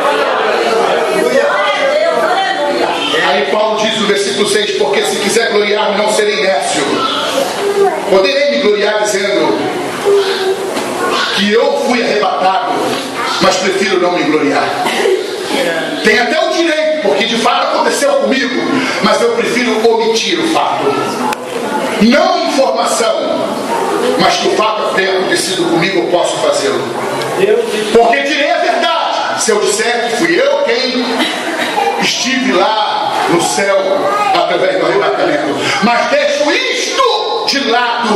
Speaker 1: Aí Paulo diz no versículo 6: porque se quiser gloriar, não serei nércio. Poderei me gloriar dizendo que eu fui arrebatado, mas prefiro não me gloriar. Tem até o direito, porque de fato aconteceu comigo, mas eu prefiro omitir o fato. Não informação, mas que o fato tenha acontecido comigo, eu posso fazê-lo. Porque direi a verdade se eu disser que fui eu quem estive lá no céu através do arrebatamento. Mas deixo isto de lado,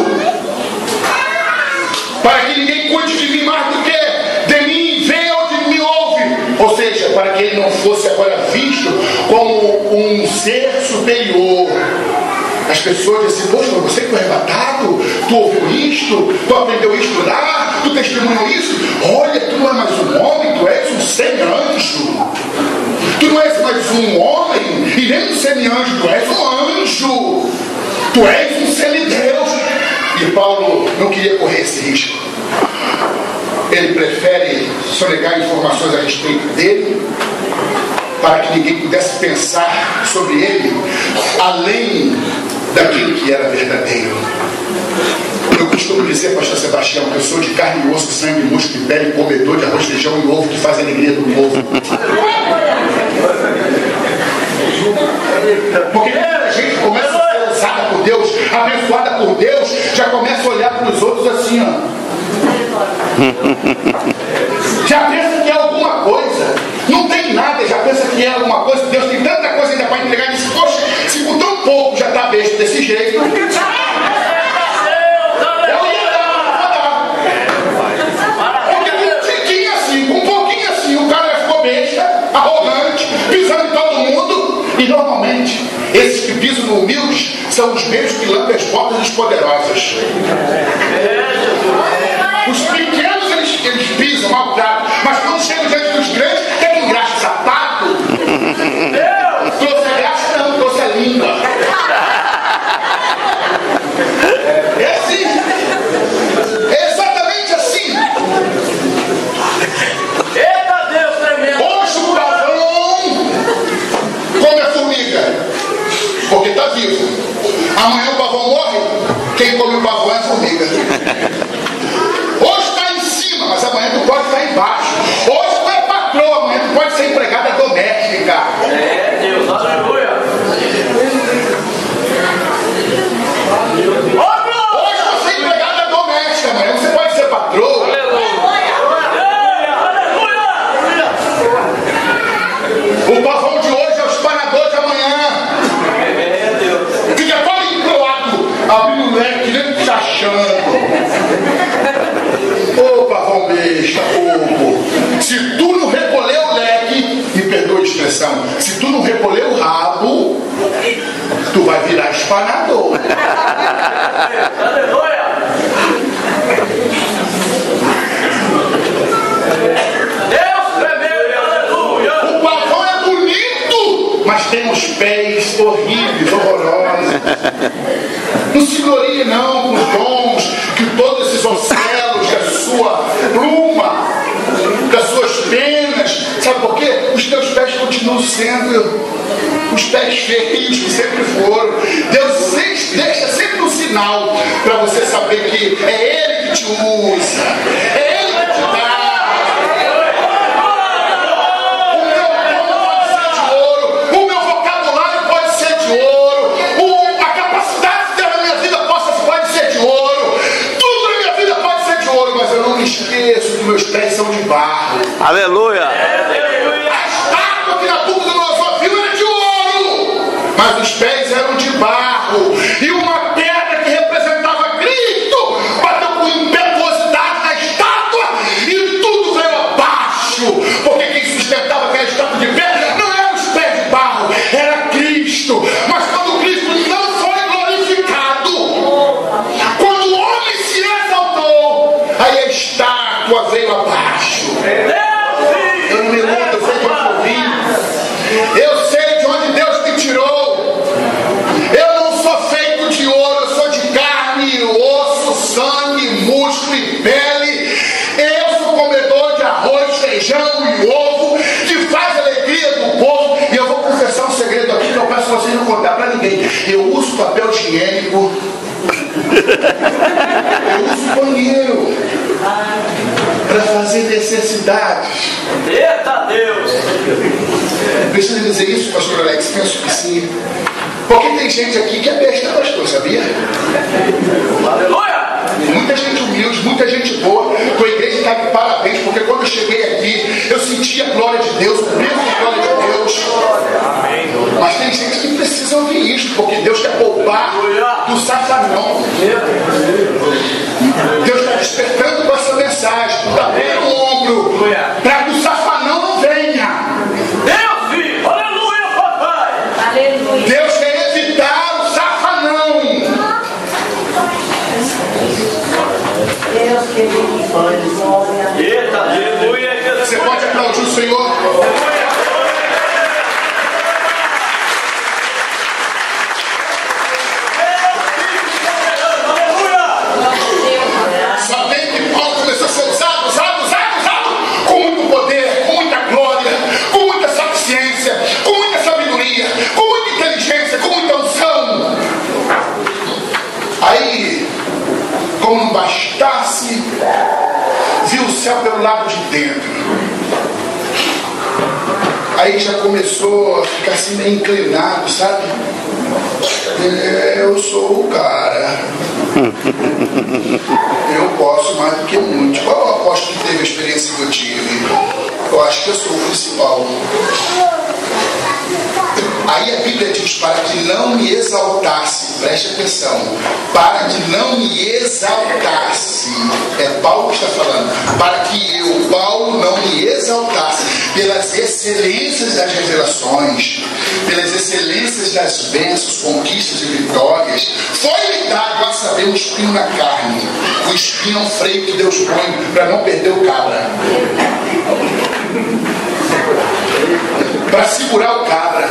Speaker 1: para que ninguém cuide de mim mais do que de mim vê ou de me ouve. Ou seja, para que ele não fosse agora visto como um ser superior. As pessoas dizem: poxa, mas você que foi arrebatado, tu ouviu isto, tu aprendeu isto lá, tu testemunhou isso. Olha, tu não é mais um homem, tu és um semi-anjo. Tu não és mais um homem e nem um semi-anjo, tu és um anjo. Tu és um semideus. E Paulo não queria correr esse risco. Ele prefere sonegar informações a respeito dele, para que ninguém pudesse pensar sobre ele além daquilo que era verdadeiro. Eu costumo dizer, pastor Sebastião, que eu sou de carne e osso, sangue, músculo e pele, comedor de arroz, feijão e ovo, que faz a alegria do povo. Porque quando a gente começa a ser usada por Deus, abençoada por Deus, já começa a olhar para os outros assim, ó. Já pensa que é alguma coisa. Não tem nada, já pensa que é alguma coisa. Deus tem tanta coisa ainda para entregar. E diz, poxa, se com tão pouco já está besta desse jeito, arrogante, pisando em todo mundo. E normalmente esses que pisam no humildes são os mesmos que lambem as botas dos poderosos. Os pequenos eles pisam, maltratam, mas quando chegam diante dos grandes, tem um graxa sapato. Trouxe a graxa, não, trouxe a língua. É assim, é exatamente assim. Come a formiga, porque está vivo. Amanhã o pavão morre, quem come o pavão é a formiga. Hoje está em cima, mas amanhã tu pode estar embaixo. Hoje tu é patroa, amanhã tu pode ser empregada doméstica.
Speaker 2: É, Deus, aleluia.
Speaker 1: Hoje você é empregada doméstica, amanhã você pode ser patroa. O pavão de hoje é o espanador de amanhã. Fica todo encroado, abrindo o leque, nem chachando. Ô pavão besta, bobo. Se tu não recolher o leque, me perdoa a expressão, se tu não recolher o rabo, tu vai virar espanador.
Speaker 2: Aleluia.
Speaker 1: Mas tem uns pés horríveis, horrorosos. Não se glorie não com os dons que todos esses ocelos da sua pluma, das suas penas. Sabe por quê? Os teus pés continuam sendo os pés feios que sempre foram. Deus deixa sempre um sinal para você saber que é Ele que te usa, é Ele que te dá. Esqueço que meus pés são de barro.
Speaker 2: Aleluia.
Speaker 1: A estátua que Nabucodonosor viu era de ouro, mas os pés eram de barro. E uma pedra que representava Cristo bateu com impetuosidade na estátua e tudo veio abaixo. Porque quem sustentava aquela estátua de pedra não eram os pés de barro, era Cristo. Mas quando Cristo não foi glorificado, quando o homem se exaltou, aí a estátua veio abaixo. Eu não me lembro, eu sei de onde eu vim. Eu sei de onde Deus me tirou. Eu não sou feito de ouro, eu sou de carne, osso, sangue, músculo e pele. Eu sou comedor de arroz, feijão e ovo, que faz a alegria do povo. E eu vou confessar um segredo aqui que eu peço vocês não contar para ninguém. Eu uso papel higiênico. Eu uso banheiro para fazer necessidades.
Speaker 2: Eita Deus!
Speaker 1: Precisa dizer isso, pastor Alex? Penso que sim. Porque tem gente aqui que é besta, pastor, sabia?
Speaker 2: Aleluia!
Speaker 1: Muita gente humilde, muita gente boa. A igreja está de parabéns, porque quando eu cheguei aqui, eu senti a glória de Deus, o peso da glória de Deus. Mas tem gente que precisa ouvir isso, porque Deus quer poupar do safanão. Deus está despertando com essa mensagem. Tu está bem no ombro, para que o safanão não venha.
Speaker 2: Deus, filho! Aleluia, papai!
Speaker 3: Aleluia.
Speaker 1: Deus quer evitar o safanão.
Speaker 3: Deus quer
Speaker 2: Eita, aleluia!
Speaker 1: Você pode aplaudir o Senhor? céu pelo lado de dentro. Aí já começou a ficar assim meio inclinado, sabe? Eu sou o cara. Eu posso mais do que muitos. Qual o apóstolo que teve a experiência que eu tive? Eu acho que eu sou o principal. Aí a Bíblia diz: para que não me exaltasse, preste atenção, para que não me exaltasse, é Paulo que está falando, para que eu, Paulo, não me exaltasse pelas excelências das revelações, pelas excelências das bênçãos, conquistas e vitórias, foi-me dado a saber um espinho na carne. O espinho é um freio que Deus põe para não perder o cabra, para segurar o cabra.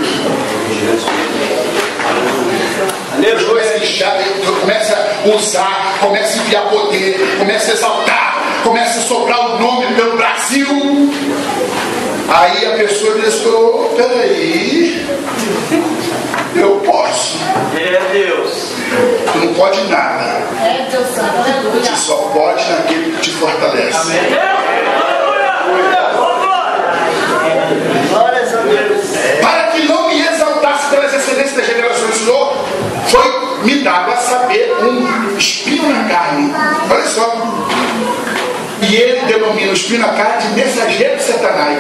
Speaker 1: Deus começa a usar, começa a enviar poder, começa a exaltar, começa a soprar o nome pelo Brasil. Aí a pessoa diz: oh, peraí, eu posso.
Speaker 2: É Deus.
Speaker 1: Tu não pode nada.
Speaker 3: É Deus Santo, aleluia.
Speaker 1: Tu só pode naquele que te fortalece.
Speaker 2: Amém. Glórias a Deus.
Speaker 1: Para que não me exaltasse pelas excelências das revelações do Senhor, foi-me dado a saber um espinho na carne. Olha só. E ele denomina o espinho na carne de mensageiro de Satanás,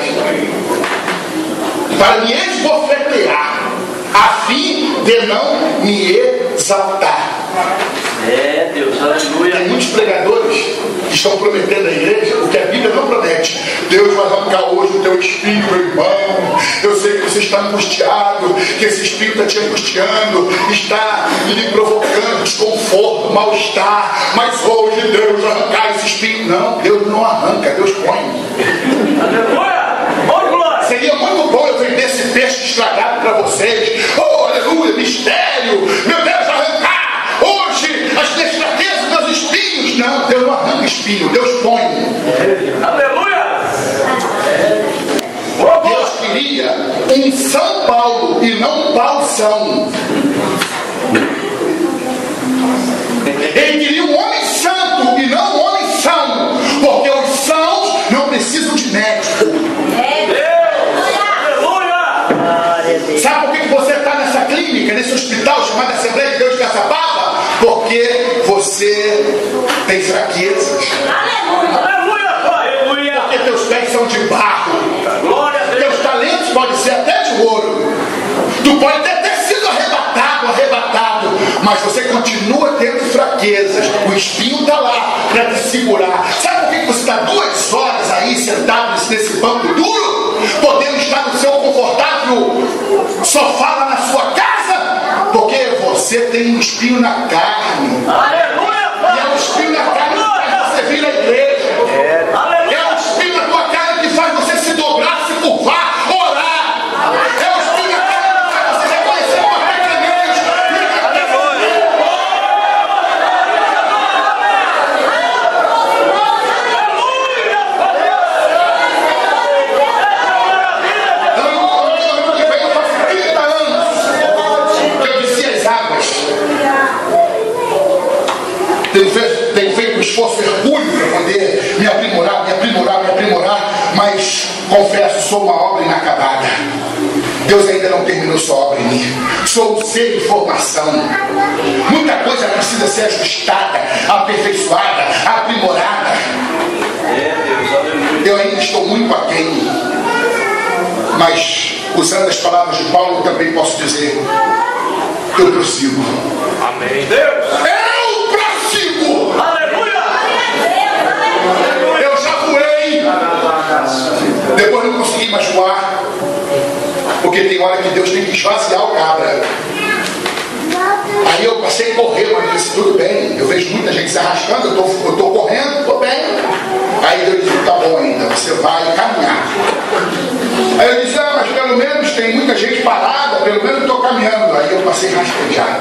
Speaker 1: para me esbofetear, a fim de não me exaltar.
Speaker 2: É Deus, aleluia.
Speaker 1: Tem muitos pregadores que estão prometendo à igreja o que a Bíblia não promete. Deus vai arrancar hoje o teu espinho, meu irmão. Eu sei que você está angustiado, que esse espinho está te angustiando, está lhe provocando desconforto, mal-estar. Mas hoje Deus vai arrancar esse espinho. Não, Deus não arranca, Deus põe.
Speaker 2: Aleluia.
Speaker 1: Seria muito bom eu vender esse peixe estragado para vocês. Oh, aleluia, mistério. Meu Deus, arrancar hoje as minhas fraquezas, meus espinhos. Não, Deus não arranca espinho, Deus põe.
Speaker 2: Aleluia.
Speaker 1: Deus queria um São Paulo e não um Paulção. Ele queria um homem santo e não um homem são, porque os sãos não precisam de médico. Sabe por que você está nessa clínica, nesse hospital chamado Assembleia de Deus de Caçapava? Porque você tem fraquezas.
Speaker 2: Aleluia, aleluia.
Speaker 1: Porque teus pés são de barro.
Speaker 2: Glória a Deus.
Speaker 1: Teus talentos podem ser até de ouro. Tu pode até ter sido arrebatado, mas você continua tendo fraquezas. O espinho está lá para te segurar. Sabe por que você está 2 horas aí sentado nesse banco duro, podendo estar no seu confortável sofá lá na sua casa? Porque você tem um espinho na carne.
Speaker 2: Aleluia.
Speaker 1: E é um espinho na carne que faz você vir à igreja. É um espinho na tua carne que faz você se dobrar, se curvar, orar. É um espinho na carne que faz você reconhecer o papel de Deus. Ano que vem eu faço 30 anos que eu desci as águas. Tenho feito um esforço hercúleo para poder me aprimorar, mas confesso, sou uma obra inacabada. Deus ainda não terminou sua obra em mim. Sou um ser de formação. Muita coisa precisa ser ajustada, aperfeiçoada, aprimorada. Eu ainda estou muito aquém. Mas, usando as palavras de Paulo, eu também posso dizer: eu prossigo.
Speaker 2: Amém. Deus.
Speaker 1: Eu prossigo.
Speaker 2: Aleluia.
Speaker 1: Eu já voei. Depois não consegui mais voar. Porque tem hora que Deus tem que esvaziar o cabra. Aí eu passei a correr, mas eu disse: tudo bem. Eu vejo muita gente se arrastando, eu estou correndo, estou bem. Aí Deus disse: tá bom ainda, você vai caminhar. Aí eu disse: mas pelo menos tem muita gente parada, pelo menos eu estou caminhando. Aí eu passei a rastejar.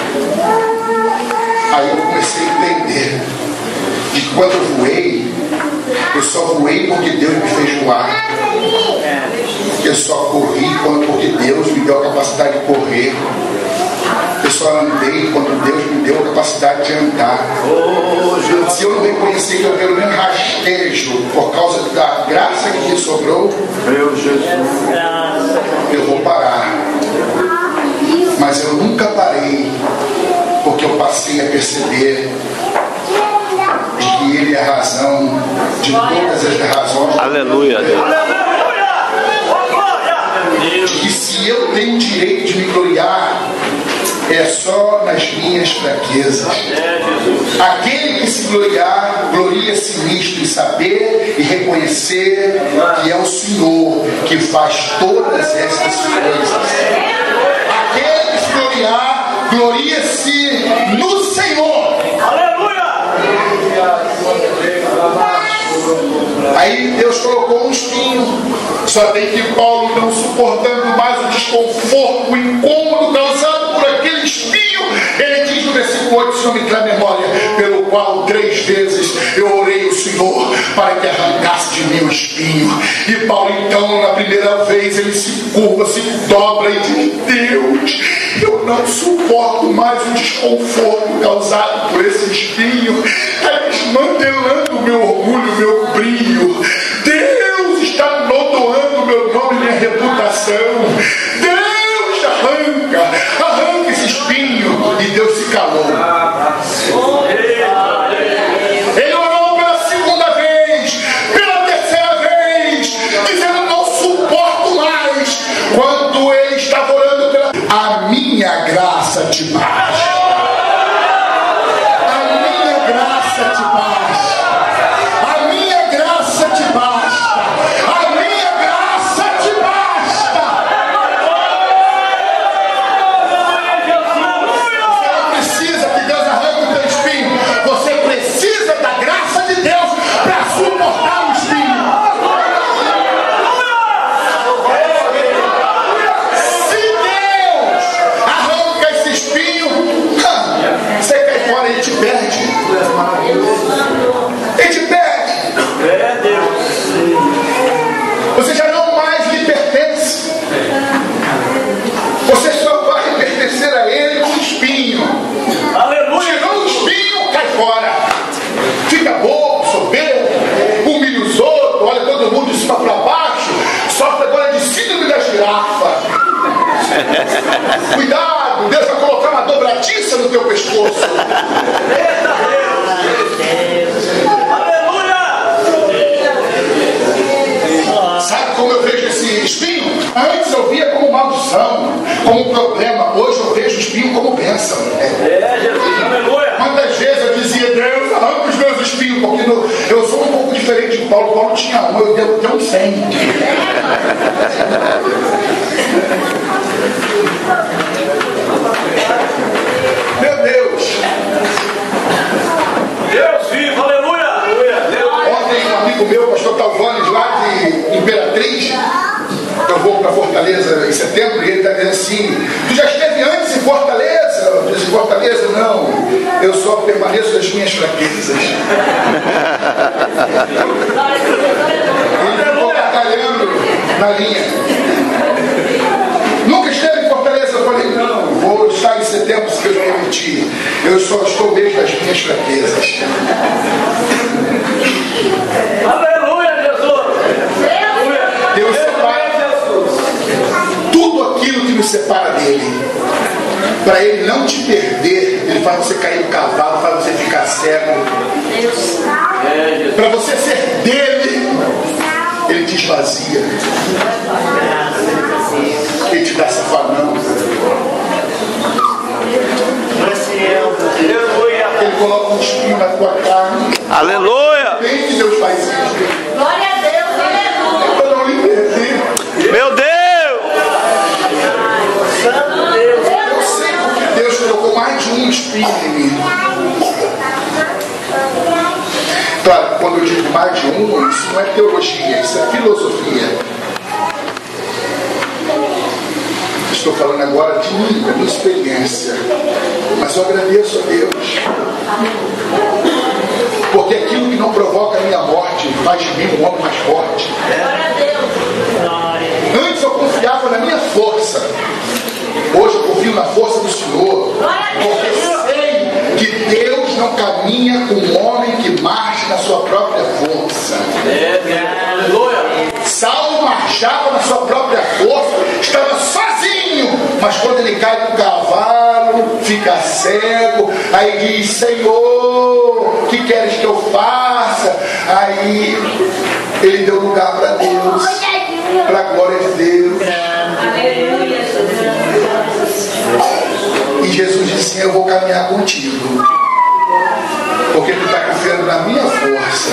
Speaker 1: Aí eu comecei a entender de que quando eu voei, eu só voei porque Deus me fez voar. Eu só corri porque Deus me deu a capacidade de correr. Eu só andei quando Deus me deu a capacidade de andar. se eu não reconhecer que eu pelo menos rastejo por causa da graça que me sobrou,
Speaker 2: Meu Jesus.
Speaker 1: eu vou parar. Mas eu nunca parei, porque eu passei a perceber de que Ele é a razão de todas as razões.
Speaker 4: Aleluia, Deus.
Speaker 1: De que se eu tenho o direito de me gloriar, é só nas minhas fraquezas. Aquele que se gloriar, gloria-se nisto, em saber e reconhecer que é o Senhor que faz todas estas coisas. Aquele que se gloriar, gloria-se no Senhor. Aí Deus colocou um espinho. Só tem que Paulo, não suportando mais o desconforto, o incômodo causado por aquele espinho, ele diz no versículo 8, se não me traz memória, pelo qual 3 vezes eu orei ao Senhor para que arrancasse de mim o espinho. E Paulo então, na primeira vez, ele se curva, se dobra e diz: Deus, eu não suporto mais o desconforto causado por esse espinho, está desmantelando o meu orgulho, o meu brilho. Deus está nodoando o meu nome e minha reputação. Deus, arranca esse espinho. E Deus se calou. Ele orou pela segunda vez, pela terceira vez, dizendo: não suporto mais. Quando ele estava orando pela... A minha graça te basta. A minha graça te basta. A minha graça te basta. A minha graça te basta. Você não precisa que Deus arranque o teu espinho. Você precisa da graça de Deus para suportar o espinho. Se Deus arranca esse espinho, você cai fora e ele te perde. Ele te perde. Você já não mais lhe pertence. Você só vai pertencer a ele com o espinho. Chegou o espinho, cai fora. Fica bobo, soberbo, humilha os outros, olha todo mundo de cima para baixo, sofre agora de síndrome da girafa. Cuidado, Deus vai colocar uma dobradiça no teu pescoço. Sabe como eu vejo esse espinho? Antes eu via como maldição, como problema. Hoje eu vejo o espinho como bênção. Quantas vezes eu dizia: Deus, arranca os meus espinhos, porque eu sou um pouco diferente de Paulo. Paulo tinha um, eu devo ter um 100. Meu Deus.
Speaker 2: Deus vivo, aleluia!
Speaker 1: Ontem um amigo meu, pastor Talvanes, lá de Imperatriz, eu vou para Fortaleza em setembro, e ele está dizendo assim: tu já esteve antes em Fortaleza? Eu disse: Fortaleza não, eu só permaneço das minhas fraquezas. Ele ficou batalhando na linha. Nunca esteve em Fortaleza? Eu falei: não, vou estar em setembro se Deus permitir. Eu só estou mesmo das minhas fraquezas.
Speaker 2: Aleluia, Jesus!
Speaker 1: Deus separa tudo aquilo que nos separa dele. Para ele não te perder, ele faz você cair no cavalo, faz você ficar cego. Para você ser dele, ele te esvazia. Ele te dá safanão. Ele coloca um espinho na tua carne.
Speaker 4: Aleluia!
Speaker 1: Bem que Deus faz isso.
Speaker 3: Glória a Deus, aleluia.
Speaker 1: Para não lhe perder.
Speaker 4: Meu Deus!
Speaker 1: Eu sei porque Deus colocou mais de um espinho em mim. Claro, quando eu digo mais de um, isso não é teologia, isso é filosofia. Estou falando agora de mim, da minha experiência. Mas eu agradeço a Deus. Porque aquilo que não provoca a minha morte faz de mim um homem mais forte.
Speaker 3: Glória a Deus.
Speaker 1: Antes eu confiava na minha força. Hoje eu confio na força do Senhor. Porque sei que Deus não caminha com um homem que Mas quando ele cai do cavalo, fica cego, aí diz: Senhor, o que queres que eu faça? Aí ele deu lugar para Deus, para a glória de Deus. E Jesus disse: eu vou caminhar contigo, porque tu está confiando na minha força.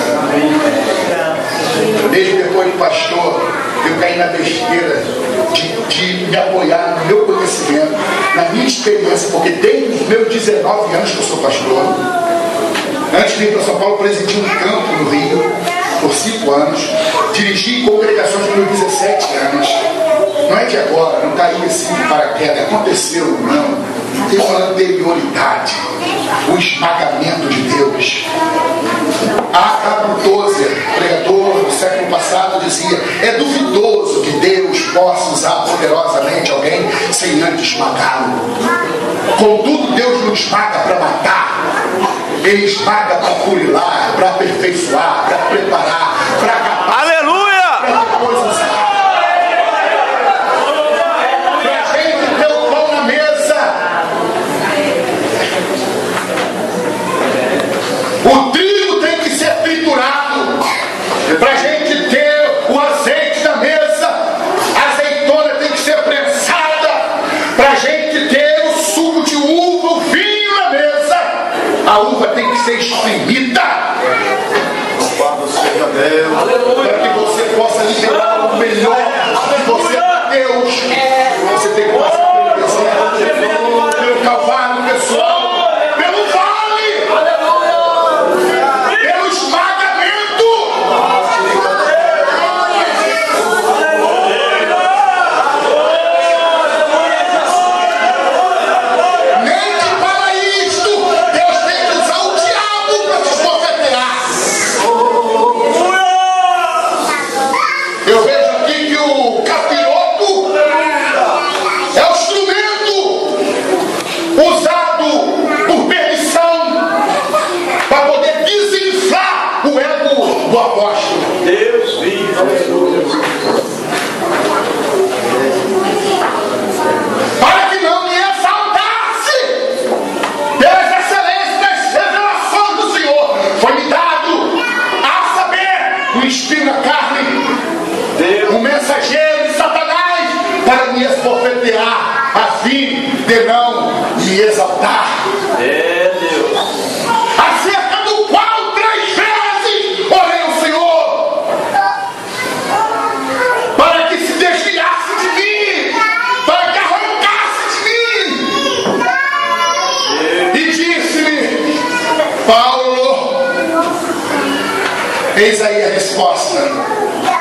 Speaker 1: Mesmo depois de pastor, eu caí na besteira de me apoiar no meu conhecimento, na minha experiência, porque desde os meus 19 anos que eu sou pastor. Antes de ir para São Paulo, presidi um campo no Rio por 5 anos, dirigi congregações por 17 anos. Não é de agora, não caí assim de paraquedas, aconteceu, não. Tem uma anterioridade, o esmagamento de Deus. A.K. Tozer, pregador do século passado, dizia: é duvidoso que Deus possa usar poderosamente alguém sem antes esmagá-lo. Contudo, Deus não esmaga para matar, Ele esmaga para funilar, para aperfeiçoar, para preparar, para acabar.
Speaker 4: Aleluia!
Speaker 1: Para depois usar. Para a gente ter o pão na mesa. O trigo tem que ser triturado. Para a gente ter o azeite na mesa, a azeitona tem que ser prensada. Para a gente ter o suco de uva, o vinho na mesa, a uva tem que ser espremida.
Speaker 2: Louvado seja Deus.
Speaker 1: Para que você possa liberar o melhor de você para Deus. Você tem que passar pelo deserto, pelo calvário pessoal, pelo vale, pelo esmagamento. Nem que para isto Deus tem que usar o diabo para te esbofetear. Eu vejo aqui que o capiroto é o instrumento usado por permissão para poder desinflar o ego do apóstolo.
Speaker 2: Deus vive, aleluia.
Speaker 1: Para que não me exaltasse pelas excelências das revelações do Senhor. Foi-me dado a saber o espinho na carne, um mensageiro de Satanás, para me esbofetear, a fim de não me exaltar.
Speaker 2: É Deus.
Speaker 1: Acerca do qual 3 vezes orei ao Senhor, para que se desviasse de mim, para que arrancasse de mim. E disse-me: Paulo, eis aí a resposta: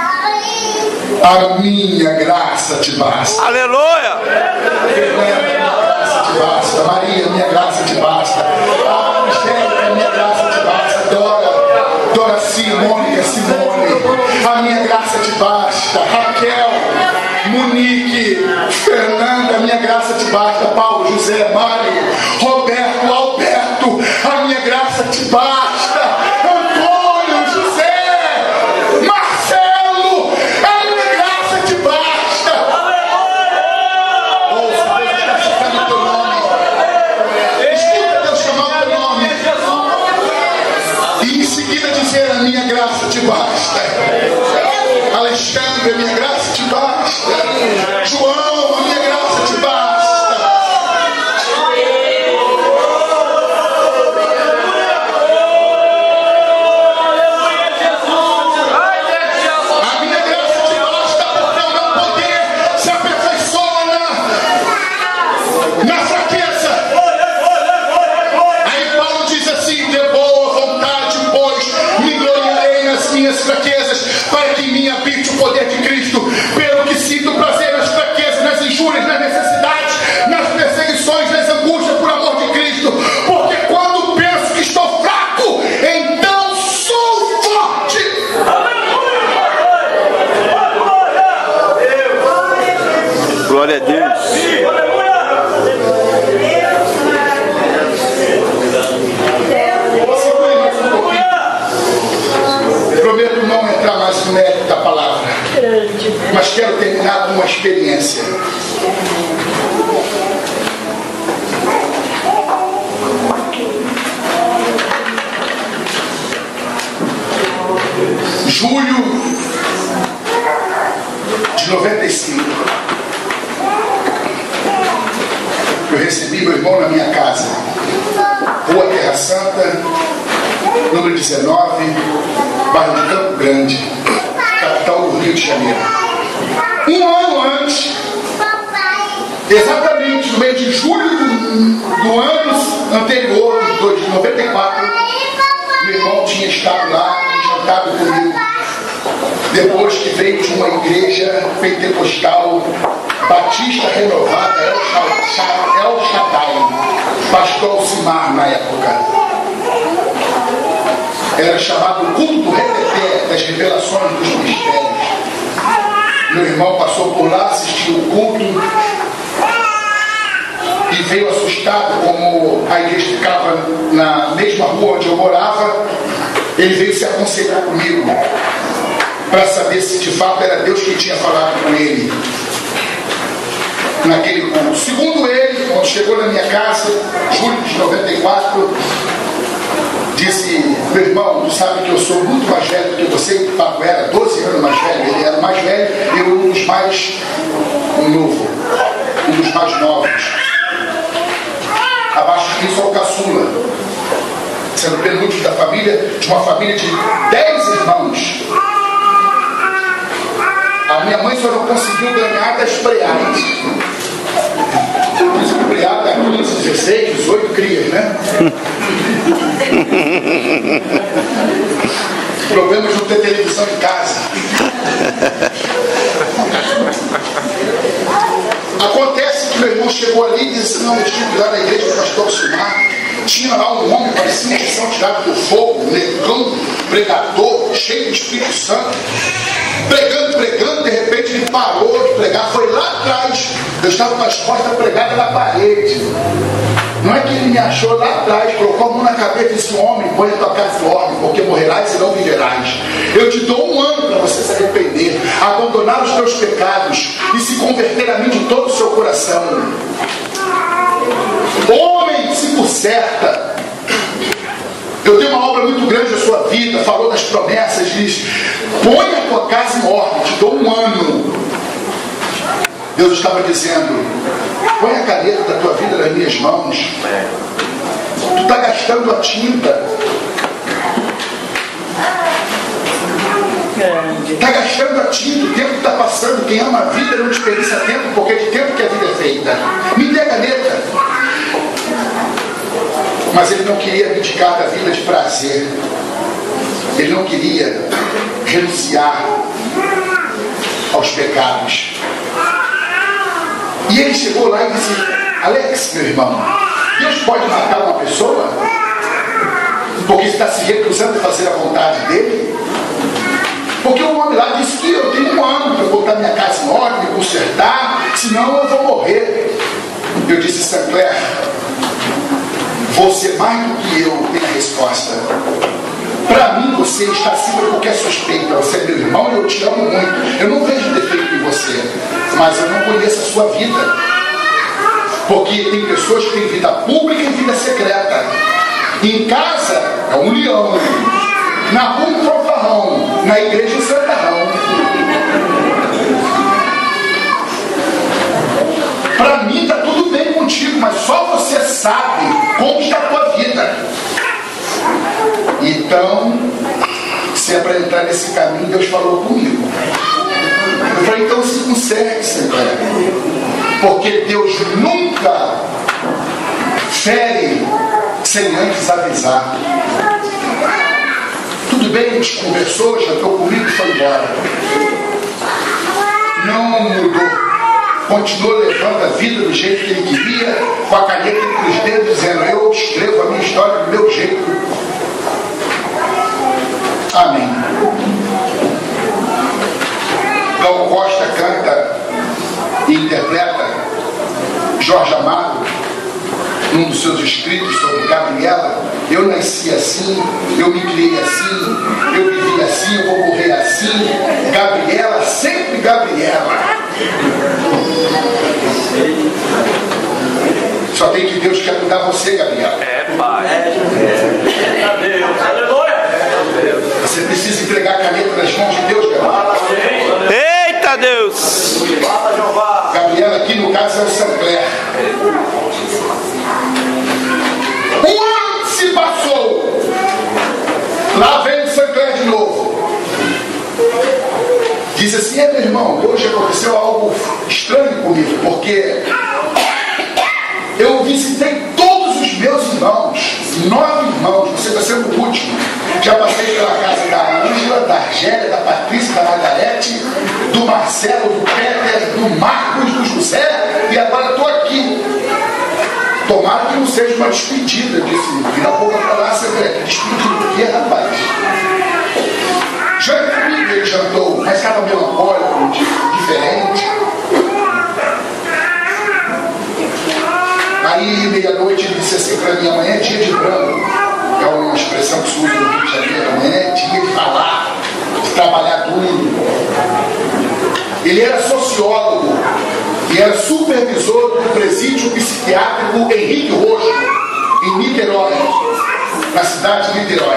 Speaker 1: a minha graça te basta.
Speaker 4: Aleluia!
Speaker 1: Minha graça te basta. Maria, minha graça te basta. Angélica, minha graça te basta. Dora Simone, a minha graça te basta. Raquel, Monique, Fernanda, minha graça te basta. Paulo, José, Mário, Roberto, Alberto, a minha graça te basta. Antônio, José, Marcelo, a minha graça te basta. Ouça, Deus está citando o teu nome. Escuta Deus chamar o teu nome. E em seguida dizer: a minha graça te basta. Alexandre, a minha graça te basta. João, a minha graça te basta. Rua Terra Santa, número 19, bairro de Campo Grande, capital do Rio de Janeiro. Um ano antes, exatamente no mês de julho do ano anterior, de 94, meu irmão tinha estado lá e jantado comigo. Depois que veio de uma igreja pentecostal, batista renovada, El Shaddai, pastor Alcimar na época. Era chamado culto do reteté, das revelações dos mistérios. Meu irmão passou por lá, assistiu o culto e veio assustado, como a igreja ficava na mesma rua onde eu morava. Ele veio se aconselhar comigo para saber se de fato era Deus que tinha falado com ele naquele culto. Segundo ele, quando chegou na minha casa, julho de 94, disse: meu irmão, tu sabe que eu sou muito mais velho do que você. O Paco era 12 anos mais velho, ele era mais velho, eu um dos mais novo, um dos mais novos. Abaixo de mim só o caçula, sendo penúltimo da família, de uma família de 10 irmãos. A minha mãe só não conseguiu ganhar das preadas. Por isso que preada é 15, 16, 18 crias, né? Problema de não ter televisão em casa. Acontece que meu irmão chegou ali e disse: não, eu estive lá na igreja do pastor Alcimar. Tinha lá um homem, parecia que são tirado do fogo, negão, pregador, cheio de Espírito Santo, pregando, de repente ele parou de pregar, foi lá atrás. Eu estava com as costas pregadas na parede. Não é que ele me achou lá atrás, colocou a mão na cabeça e disse: homem, põe a tua casa em ordem, porque morrerás e não viverás. Eu te dou um ano para você se arrepender, abandonar os teus pecados e se converter a mim de todo o seu coração. Homem, se conserta. Eu tenho uma obra muito grande na sua vida. Falou das promessas, diz: põe a tua casa em ordem, te dou um ano. Deus estava dizendo: põe a caneta da tua vida nas minhas mãos. Tu está gastando a tinta. Está gastando a tinta, o tempo está passando. Quem ama a vida não desperdiça tempo, porque é de tempo que a vida é feita. Me dê a caneta. Mas ele não queria abdicar da vida de prazer. Ele não queria renunciar aos pecados. E ele chegou lá e disse: Alex, meu irmão, Deus pode matar uma pessoa porque está se recusando a fazer a vontade dele? Porque o homem lá disse que eu tenho um ano para botar minha casa em ordem, me consertar, senão eu vou morrer. Eu disse: Sinclair, você mais do que eu tem a resposta. Para mim você está acima de qualquer suspeita. Você é meu irmão e eu te amo muito. Eu não vejo defeito em você, mas eu não conheço a sua vida. Porque tem pessoas que têm vida pública e vida secreta. Em casa é um leão, na rua um fanfarrão, na igreja um santarrão. Para mim está tudo bem contigo, mas só você sabe como está a tua vida. Então, se é para entrar nesse caminho, Deus falou comigo. Eu falei: então se conserte, Sinclair, porque Deus nunca fere sem antes avisar. Tudo bem, a gente conversou, já estou comigo e foi embora. Não mudou. Continuou levando a vida do jeito que ele queria, com a caneta entre os dedos, dizendo: eu escrevo a minha história do meu jeito. Amém. Gal Costa canta e interpreta Jorge Amado num dos seus escritos sobre Gabriela: eu nasci assim, eu me criei assim, eu vivi assim, eu vou morrer assim. Gabriela, sempre Gabriela. Só tem que Deus quer cuidar você, Gabriela.
Speaker 2: É, pai. Deus, aleluia.
Speaker 1: Você precisa entregar a caneta nas mãos de Deus, Gabriela.
Speaker 4: Eita Deus!
Speaker 1: Gabriela aqui no caso é o Sinclair. Um ano meu irmão, hoje aconteceu algo estranho comigo, porque eu visitei todos os meus irmãos, 9 irmãos, você vai ser o último. Já passei pela casa da Ângela, da Argélia, da Patrícia, da Margarete, do Marcelo, do Peter, do Marcos, do José, e agora estou aqui. Tomara que não seja uma despedida, disse, vira a boca para lá, você vê, despedida do quê, rapaz? Já comigo ele jantou, mas cada melancólico, diferente. Aí, meia-noite, ele disse assim para mim, amanhã é dia de branco, que é uma expressão que se usa no Rio de Janeiro, amanhã é dia de falar, de trabalhar duro. Ele era sociólogo e era supervisor do presídio psiquiátrico Henrique Roxo, em Niterói, na cidade de Niterói.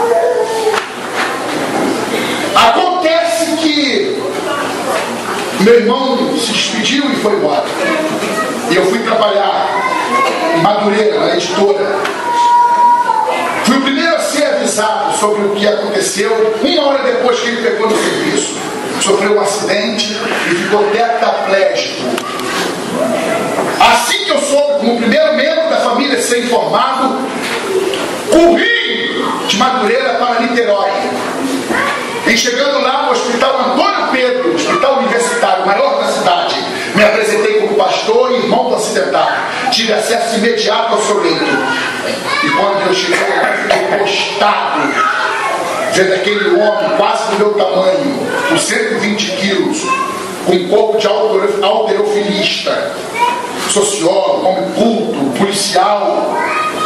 Speaker 1: Acontece que meu irmão se despediu e foi embora. E eu fui trabalhar em Madureira, na editora. Fui o primeiro a ser avisado sobre o que aconteceu. 1 hora depois que ele pegou no serviço, sofreu um acidente e ficou tetraplégico. Assim que eu soube, como primeiro membro da família a ser informado, corri de Madureira para Niterói. E chegando lá no Hospital Antônio Pedro, hospital universitário, maior da cidade, me apresentei como pastor e irmão do acidentado. Tive acesso imediato ao seu leito. E quando eu cheguei lá, fiquei postado, vendo aquele homem quase do meu tamanho, com 120 quilos, com um corpo de halterofilista, sociólogo, homem culto, policial,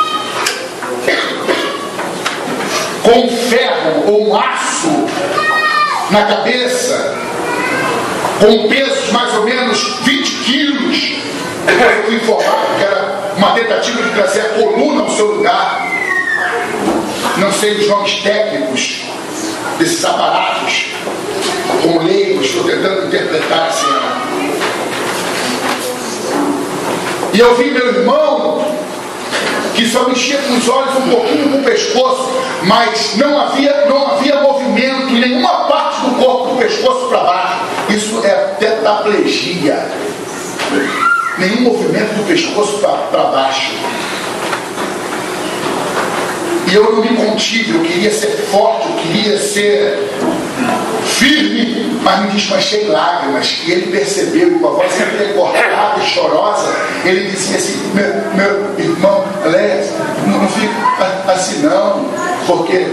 Speaker 1: com um ferro ou um aço na cabeça, com pesos de mais ou menos 20 quilos. Depois eu fui informado que era uma tentativa de trazer a coluna ao seu lugar. Não sei os nomes técnicos desses aparatos, como leigos, estou tentando interpretar a cena. E eu vi meu irmão, que só mexia com os olhos, um pouquinho com o pescoço, mas não havia movimento em nenhuma parte do corpo, do pescoço para baixo. Isso é tetraplegia. Nenhum movimento do pescoço para baixo. E eu não me contive, eu queria ser forte, eu queria ser firme, mas me desmanchei em lágrimas. E ele percebeu, com a voz entrecortada e chorosa, ele dizia assim: meu irmão, Alex, não fica assim não, porque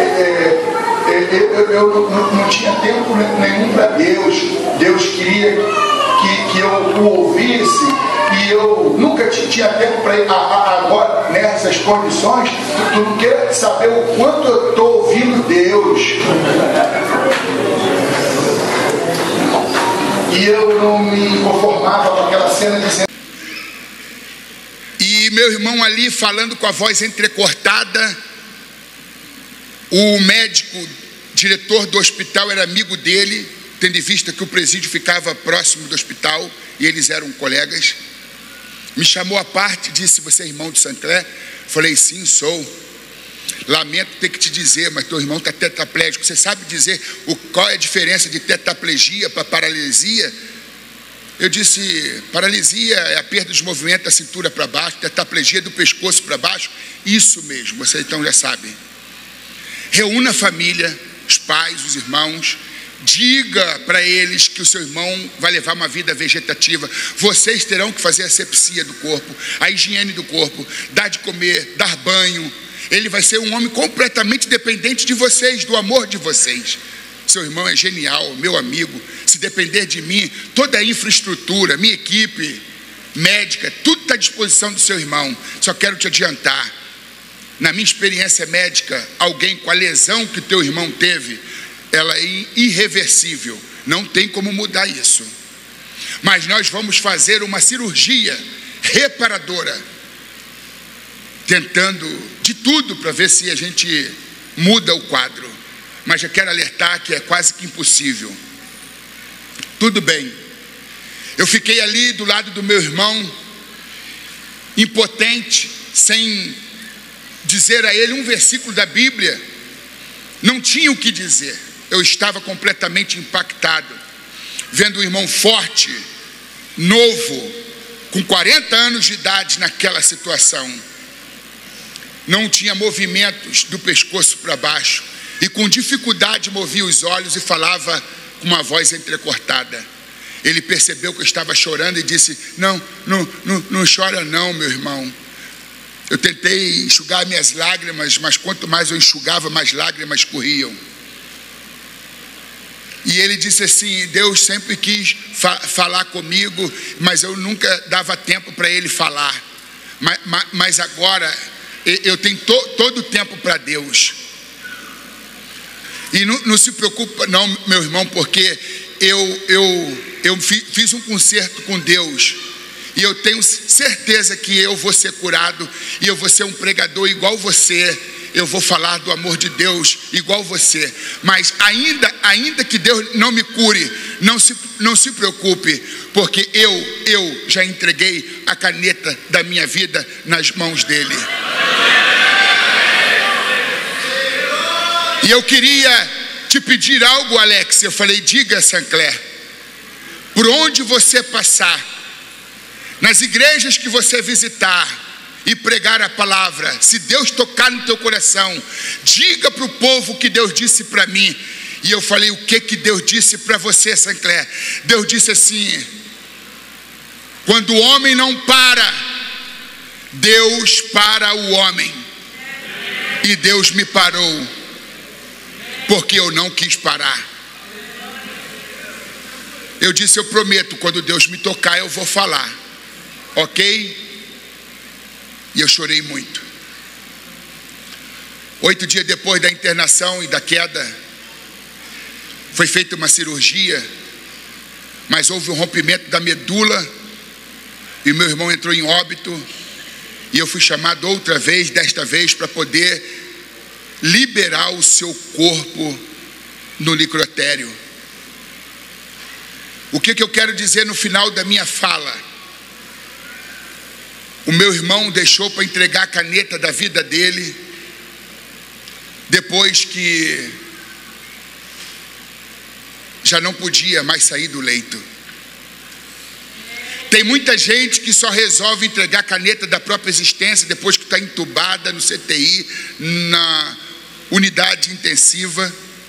Speaker 1: eu não tinha tempo nenhum para Deus. Deus queria que eu o ouvisse, e eu nunca tinha tempo para ir. Agora, nessas condições, tu não quer saber o quanto eu estou ouvindo Deus. E eu não me conformava com aquela cena dizendo. E meu irmão ali falando com a voz entrecortada, o médico, diretor do hospital, era amigo dele, tendo em vista que o presídio ficava próximo do hospital e eles eram colegas. Me chamou à parte e disse: você é irmão de Sancler? Falei: sim, sou. Lamento ter que te dizer, mas teu irmão está tetraplégico. Você sabe dizer qual é a diferença de tetraplegia para paralisia? Eu disse: paralisia é a perda de movimento da cintura para baixo, tetraplegia do pescoço para baixo. Isso mesmo, você então já sabe. Reúna a família, os pais, os irmãos. Diga para eles que o seu irmão vai levar uma vida vegetativa. Vocês terão que fazer a asepsia do corpo, a higiene do corpo, dar de comer, dar banho. Ele vai ser um homem completamente dependente de vocês, do amor de vocês. Seu irmão é genial, meu amigo. Se depender de mim, toda a infraestrutura, minha equipe médica, tudo está à disposição do seu irmão. Só quero te adiantar, na minha experiência médica, alguém com a lesão que teu irmão teve, ela é irreversível, não tem como mudar isso. Mas nós vamos fazer uma cirurgia reparadora, tentando de tudo para ver se a gente muda o quadro. Mas já quero alertar que é quase que impossível. Tudo bem. Eu fiquei ali do lado do meu irmão, impotente, sem dizer a ele um versículo da Bíblia. Não tinha o que dizer. Eu estava completamente impactado. vendo um irmão forte, novo, com 40 anos de idade naquela situação. Não tinha movimentos do pescoço para baixo e com dificuldade movia os olhos e falava com uma voz entrecortada. Ele percebeu que eu estava chorando e disse: não chora não, meu irmão. Eu tentei enxugar minhas lágrimas, mas quanto mais eu enxugava, mais lágrimas corriam. E ele disse assim: Deus sempre quis falar comigo, mas eu nunca dava tempo para ele falar. Mas agora eu tenho todo o tempo para Deus. E não se preocupa não, meu irmão, porque eu fiz um concerto com Deus. E eu tenho certeza que eu vou ser curado. E eu vou ser um pregador igual você. Eu vou falar do amor de Deus igual você. Mas ainda que Deus não me cure, não se preocupe, porque eu já entreguei a caneta da minha vida nas mãos dele. E eu queria te pedir algo, Alex. Eu falei: diga, Sancler, por onde você passar, nas igrejas que você visitar e pregar a palavra, se Deus tocar no teu coração, diga para o povo que Deus disse para mim. E eu falei: o que Deus disse para você, Sancler? Deus disse assim: quando o homem não para, Deus para o homem. E Deus me parou, porque eu não quis parar. Eu disse: eu prometo, quando Deus me tocar eu vou falar, ok? E eu chorei muito. 8 dias depois da internação e da queda, foi feita uma cirurgia, mas houve um rompimento da medula e meu irmão entrou em óbito. E eu fui chamado outra vez, desta vez para poder liberar o seu corpo no necrotério. O que eu quero dizer no final da minha fala? O meu irmão deixou para entregar a caneta da vida dele, depois que já não podia mais sair do leito. Tem muita gente que só resolve entregar a caneta da própria existência depois que está entubada no CTI, na unidade intensiva.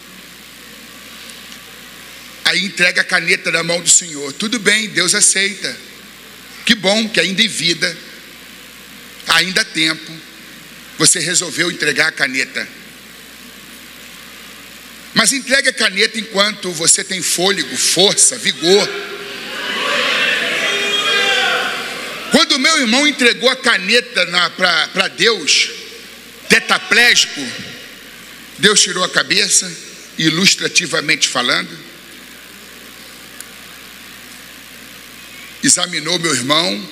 Speaker 1: Aí entrega a caneta na mão do Senhor. Tudo bem, Deus aceita. Que bom que ainda em vida, ainda há tempo, você resolveu entregar a caneta. Mas entregue a caneta enquanto você tem fôlego, força, vigor. Quando o meu irmão entregou a caneta para Deus, tetraplégico, Deus tirou a cabeça, ilustrativamente falando, examinou meu irmão.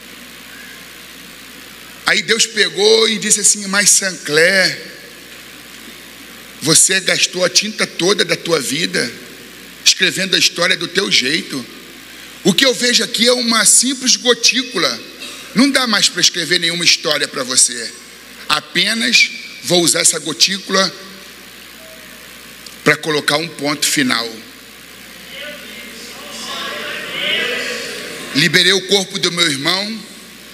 Speaker 1: Aí Deus pegou e disse assim: mas Sancler, você gastou a tinta toda da tua vida escrevendo a história do teu jeito. O que eu vejo aqui é uma simples gotícula. Não dá mais para escrever nenhuma história para você. Apenas vou usar essa gotícula para colocar um ponto final. Liberei o corpo do meu irmão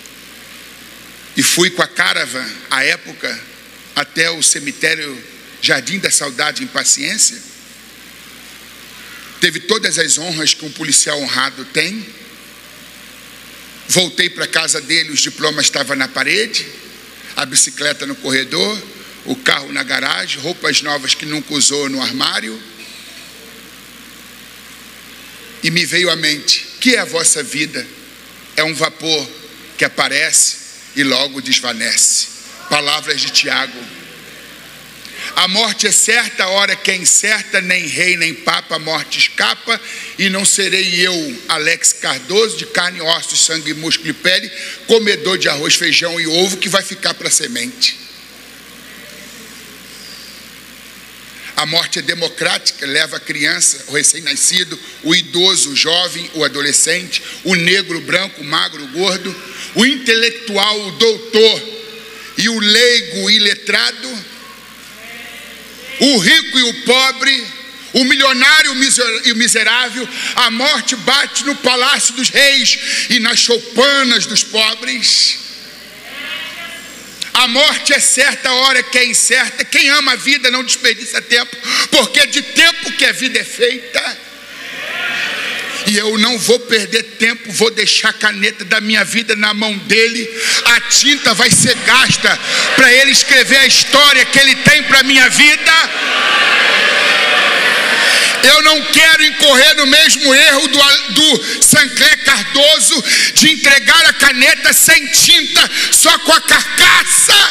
Speaker 1: e fui com a caravan, à época, até o cemitério Jardim da Saudade, em Paciência. Teve todas as honras que um policial honrado tem. Voltei para a casa dele, os diplomas estavam na parede, a bicicleta no corredor, o carro na garagem, roupas novas que nunca usou no armário. E me veio à mente: que é a vossa vida? É um vapor que aparece e logo desvanece. Palavras de Tiago. A morte é certa, a hora que é incerta, nem rei nem papa a morte escapa. E não serei eu, Alex Cardoso, de carne, ossos, sangue, músculo e pele, comedor de arroz, feijão e ovo, que vai ficar para a semente. A morte é democrática, leva a criança, o recém-nascido, o idoso, o jovem, o adolescente, o negro, o branco, o magro, o gordo, o intelectual, o doutor e o leigo, o iletrado, o rico e o pobre, o milionário e o miserável, a morte bate no palácio dos reis e nas choupanas dos pobres. A morte é certa, a hora que é incerta. Quem ama a vida não desperdiça tempo, porque de tempo que a vida é feita. E eu não vou perder tempo, vou deixar a caneta da minha vida na mão dele. A tinta vai ser gasta para ele escrever a história que ele tem para a minha vida. Eu não quero incorrer no mesmo erro do Sancler Cardoso, de entregar a caneta sem tinta, só com a carcaça.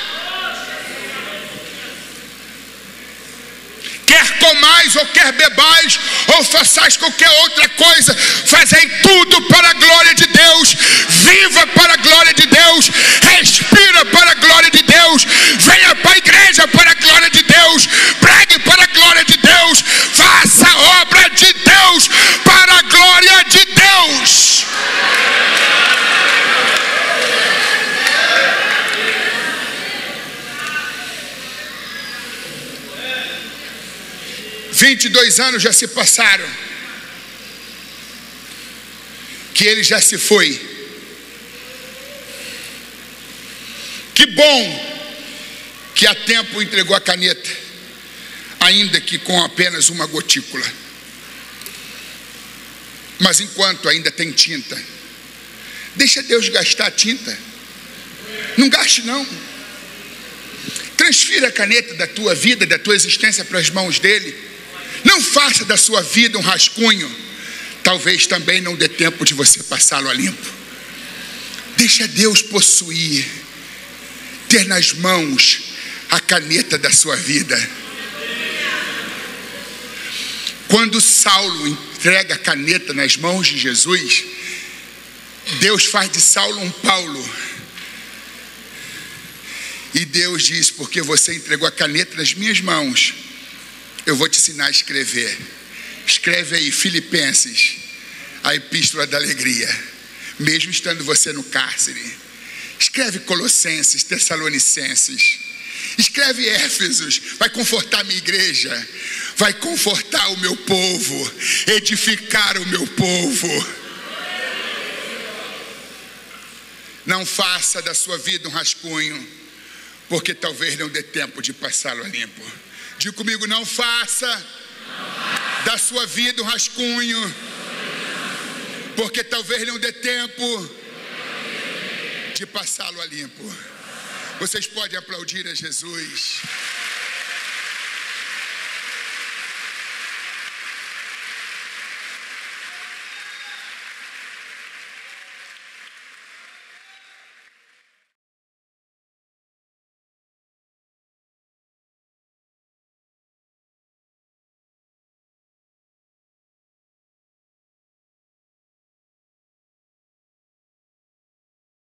Speaker 1: Quer comais ou quer bebais, ou façais qualquer outra coisa, fazei tudo para a glória de Deus. Viva para a glória de Deus, respira para a glória de Deus, venha para a igreja para a glória de Deus, pregue para a glória de Deus, faça a obra de Deus para a glória de Deus. $22 anos já se passaram, que ele já se foi. Que bom que a tempo entregou a caneta, ainda que com apenas uma gotícula. Mas enquanto ainda tem tinta, deixa Deus gastar a tinta. Não gaste não. Transfira a caneta da tua vida, da tua existência para as mãos dele. Não faça da sua vida um rascunho. Talvez também não dê tempo de você passá-lo a limpo. Deixa Deus possuir, ter nas mãos a caneta da sua vida. Quando Saulo entrega a caneta nas mãos de Jesus, Deus faz de Saulo um Paulo. E Deus diz: porque você entregou a caneta nas minhas mãos, eu vou te ensinar a escrever. Escreve aí Filipenses, a epístola da alegria, mesmo estando você no cárcere. Escreve Colossenses, Tessalonicenses. Escreve Éfesos. Vai confortar a minha igreja, vai confortar o meu povo, edificar o meu povo. Não faça da sua vida um rascunho, porque talvez não dê tempo de passá-lo a limpo. Diga comigo: não faça da sua vida um rascunho, porque talvez não dê tempo de passá-lo a limpo. Vocês podem aplaudir a Jesus.